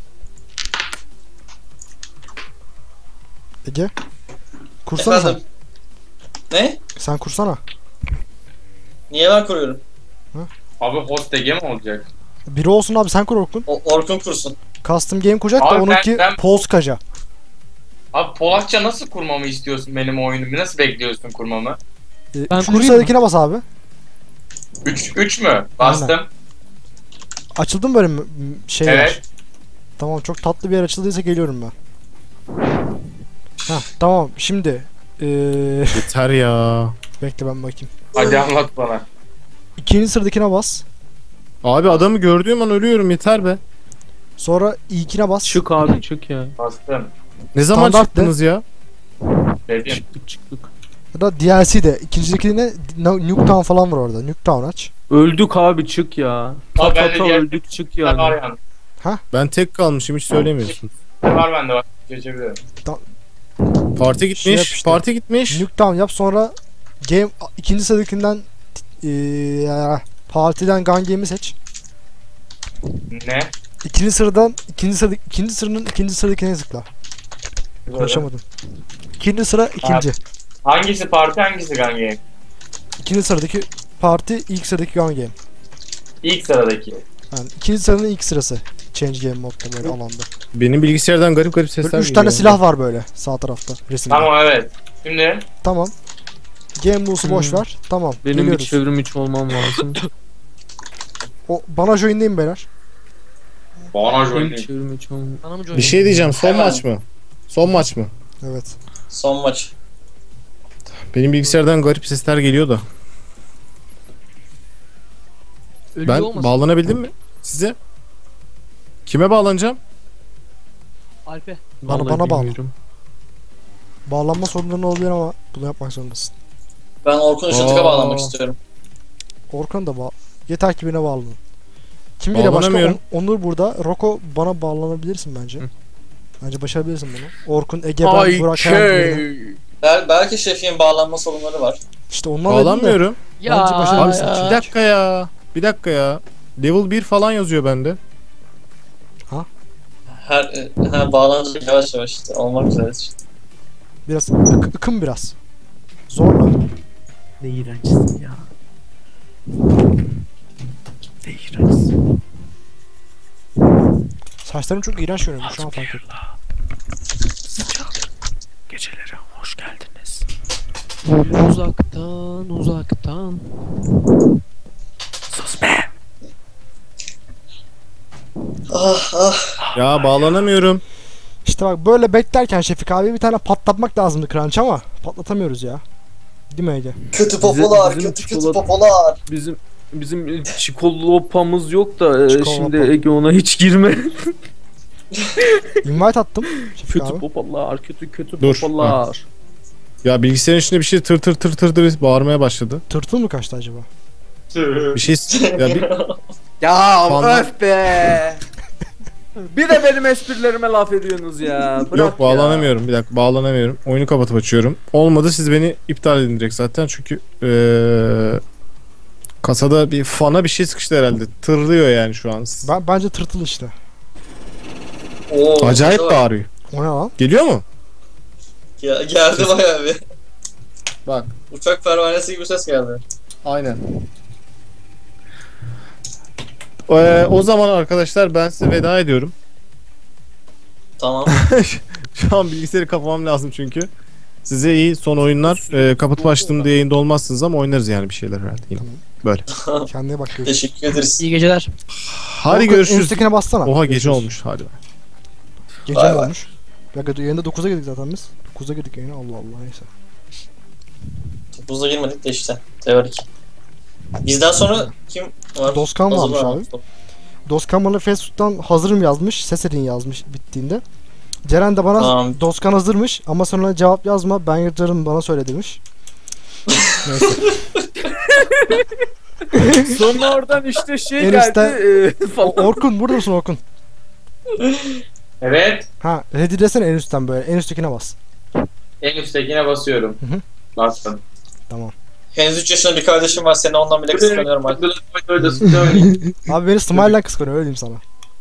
Ege. Kursana Efendim? Ne? sen. Sen kursana. Niye ben kuruyorum? Abi host Ege mi olacak? Biri olsun abi sen kur Orkun. O Orkun kursun. Custom game kuracak da Abi ben- onunki ben- Polskaca. Abi Polakça nasıl kurmamı istiyorsun benim oyunumu? Nasıl bekliyorsun kurmamı? Ee, Ben üçüncü kurayım sıradakine bas abi. üç üç mü? Bastım. Açıldı mı böyle mi- m- şeyler? Evet. Tamam çok tatlı bir yer açıldıysa geliyorum ben. Hah tamam şimdi. Ee, Yeter ya. bekle ben bakayım. Hadi anlat bana. İkinci sıradakine bas. Abi adamı gördüğüm an ölüyorum yeter be. Sonra ilkine bas. çık abi çık ya. Bastım. Ne zaman Standart çıktınız ya? Dedim. Çıktık çıktık. Ya da D L C de. İkincidekine Nuketown falan var orada. Nuketown aç. Öldük abi çık ya. Abi Ta ben ta de ta diğer- öldük çık Yani. Var yani. yani. Ben tek kalmışım hiç söylemiyorsun. Var bende var. Geçebilirim. Parti gitmiş. Şey yap işte. Parti gitmiş. Nuketown yap sonra game ikinci sıradakinden eee partiden gun game'i seç. Ne? İkinci sıradan ikinci sırada ikinci sıranın ikinci sıradakine tıkla. Konuşamadım. İkinci sıra ikinci. Hangisi parti hangisi gun game? İkinci sıradaki parti ilk sıradaki gun game. İlk sıradaki. Yani ikinci sıranın ilk sırası. Change game modda böyle alanda. Benim bilgisayardan garip garip sesler Böyle üç geliyor. tane silah var böyle sağ tarafta resimde. Tamam evet. Şimdi Tamam. Game lose'u boş Hmm. ver. Tamam. Benim bir geliyoruz. çevrim içi olmam lazım. O bana join'deyim beyler. bana Benim join çevrim içi olmam. Bana mı Bir şey diyeceğim son Hemen. maç mı? Son maç mı? Evet. Son maç. Benim bilgisayardan garip sesler geliyor da. Ölüyor Ben olmasın? bağlanabildim mi size? Kime bağlanacağım? Alpe. Bana Vallahi bana bağlı. bilmiyorum. Bağlanma sorunları olabilir ama bunu yapmak zorundasın. Ben Orkun Işıltık'a Aa. bağlanmak istiyorum. Orkun da bağ. Yeter ki birine bağlanın. Kim bile başka Bağlanamıyorum. On- Onur burada. Roko bana bağlanabilirsin bence. Hı. Bence başarabilirsin bunu. Orkun, Ege, ben, Ay Burak, herhangi birine. key. Bel belki Şefik'in bağlanma sorunları var. İşte ondan dedim de. Bağlanmıyorum. Ya, Bence başarabilirsin. ya. Bir dakika ya. Bir dakika ya. Level bir falan yazıyor bende. Her, e, her bağlanacak yavaş yavaş işte. Olmak üzere işte. Biraz ık- ıkın biraz. Zorla. Ne iğrençsin ya. Ne iğrençsin. Saçlarım çok iğrenç görünüyor şu an fark ettim. Gecelere hoş geldiniz. Uzaktan uzaktan. Sus be. Ah ah. Ya bağlanamıyorum. İşte bak böyle beklerken Şefik abi bir tane patlatmak lazımdı crunch ama patlatamıyoruz ya. Değil mi Ege? Kötü popolar, bizim kötü kötü çikolata- popolar. Bizim bizim çikolatapamız yok da e, Çikolata. şimdi Ege ona hiç girme. Invite attım Şefik kötü abi. popalar, kötü kötü Dur, popalar. Ya bilgisayarın içinde bir şey tır tır tır tır tır bağırmaya başladı. Tırtıl mı kaçtı acaba? Bir şey ya bir Ya Fanlar- öf be. Bir de benim esprilerime laf ediyorsunuz ya. Bırak yok bağlanamıyorum. Bir dakika bağlanamıyorum. Oyunu kapatıp açıyorum. Olmadı siz beni iptal edin direkt zaten çünkü eee kasada bir fana bir şey sıkıştı herhalde. Tırlıyor yani şu an. Ben, bence tırtıl işte. Oo, Acayip burada var. bağırıyor. O ne lan? Geliyor mu? Ya, geldi bayağı bir. Bak. Uçak pervanesi gibi ses geldi. Aynen. Ee, o zaman arkadaşlar ben size veda ediyorum. Tamam. Şu an bilgisayarı kapamam lazım çünkü. Size iyi son oyunlar. Ee, kapatıp açtığımda yayında olmazsınız ama oynarız yani bir şeyler herhalde yine. Böyle. Kendine bak görüşürüz. Teşekkür ederiz. İyi geceler. Hadi Orkun, En görüşürüz. üsttekine bassana. Oha gece Görüşürüz. olmuş hadi. Gece Bay mi bay. olmuş? Bir dakika yayında dokuza girdik zaten biz. dokuza girdik yayına Allah Allah neyse. dokuzda girmedik de işte. Teorik. Bizden sonra kim var? Doskan Hazır varmış var. abi. Doskan Facebook'tan hazırım yazmış. Ses edin yazmış bittiğinde. Ceren de bana Tamam. Doskan hazırmış ama sonra cevap yazma ben yazarım bana söyle demiş. Neyse. Sonra oradan işte şey En geldi üstte- e, falan. O- Orkun burada mısın Orkun? Evet. Ha ready desene en üstten böyle en üsttekine bas. En üsttekine basıyorum. Hı hı. Bastım. Henüz üç yaşında bir kardeşim var. Seni ondan bile kıskanıyorum artık. Abi beni Smile'den kıskanıyor öyle diyeyim sana.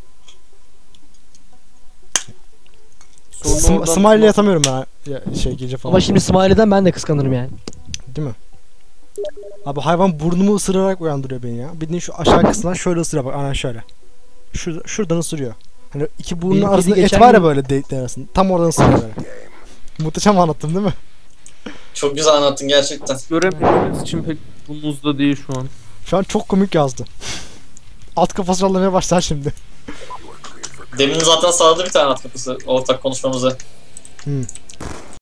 Sonra Sm- oradan- Smile'le yatamıyorum ben ya, şey gece falan. Ama şimdi Smiley'den ben de kıskanırım yani. Değil mi? Abi hayvan burnumu ısırarak uyandırıyor beni ya. Bildiğin şu aşağı kısmından şöyle ısırıyor bak aynen şöyle. Şurada, şuradan ısırıyor. Hani iki burnun Benim arasında kedi et geçen var ya gün- böyle delikler arasında. Tam oradan ısırıyor böyle. Muhteşem anlattım değil mi? Çok güzel anlattın gerçekten. Göremediğiniz için pek bununuzda değil şu an. Şu an çok komik yazdı. Alt kafası almaya başlar şimdi. Demin zaten sağladı bir tane at kapısı ortak konuşmamızı. Hmm.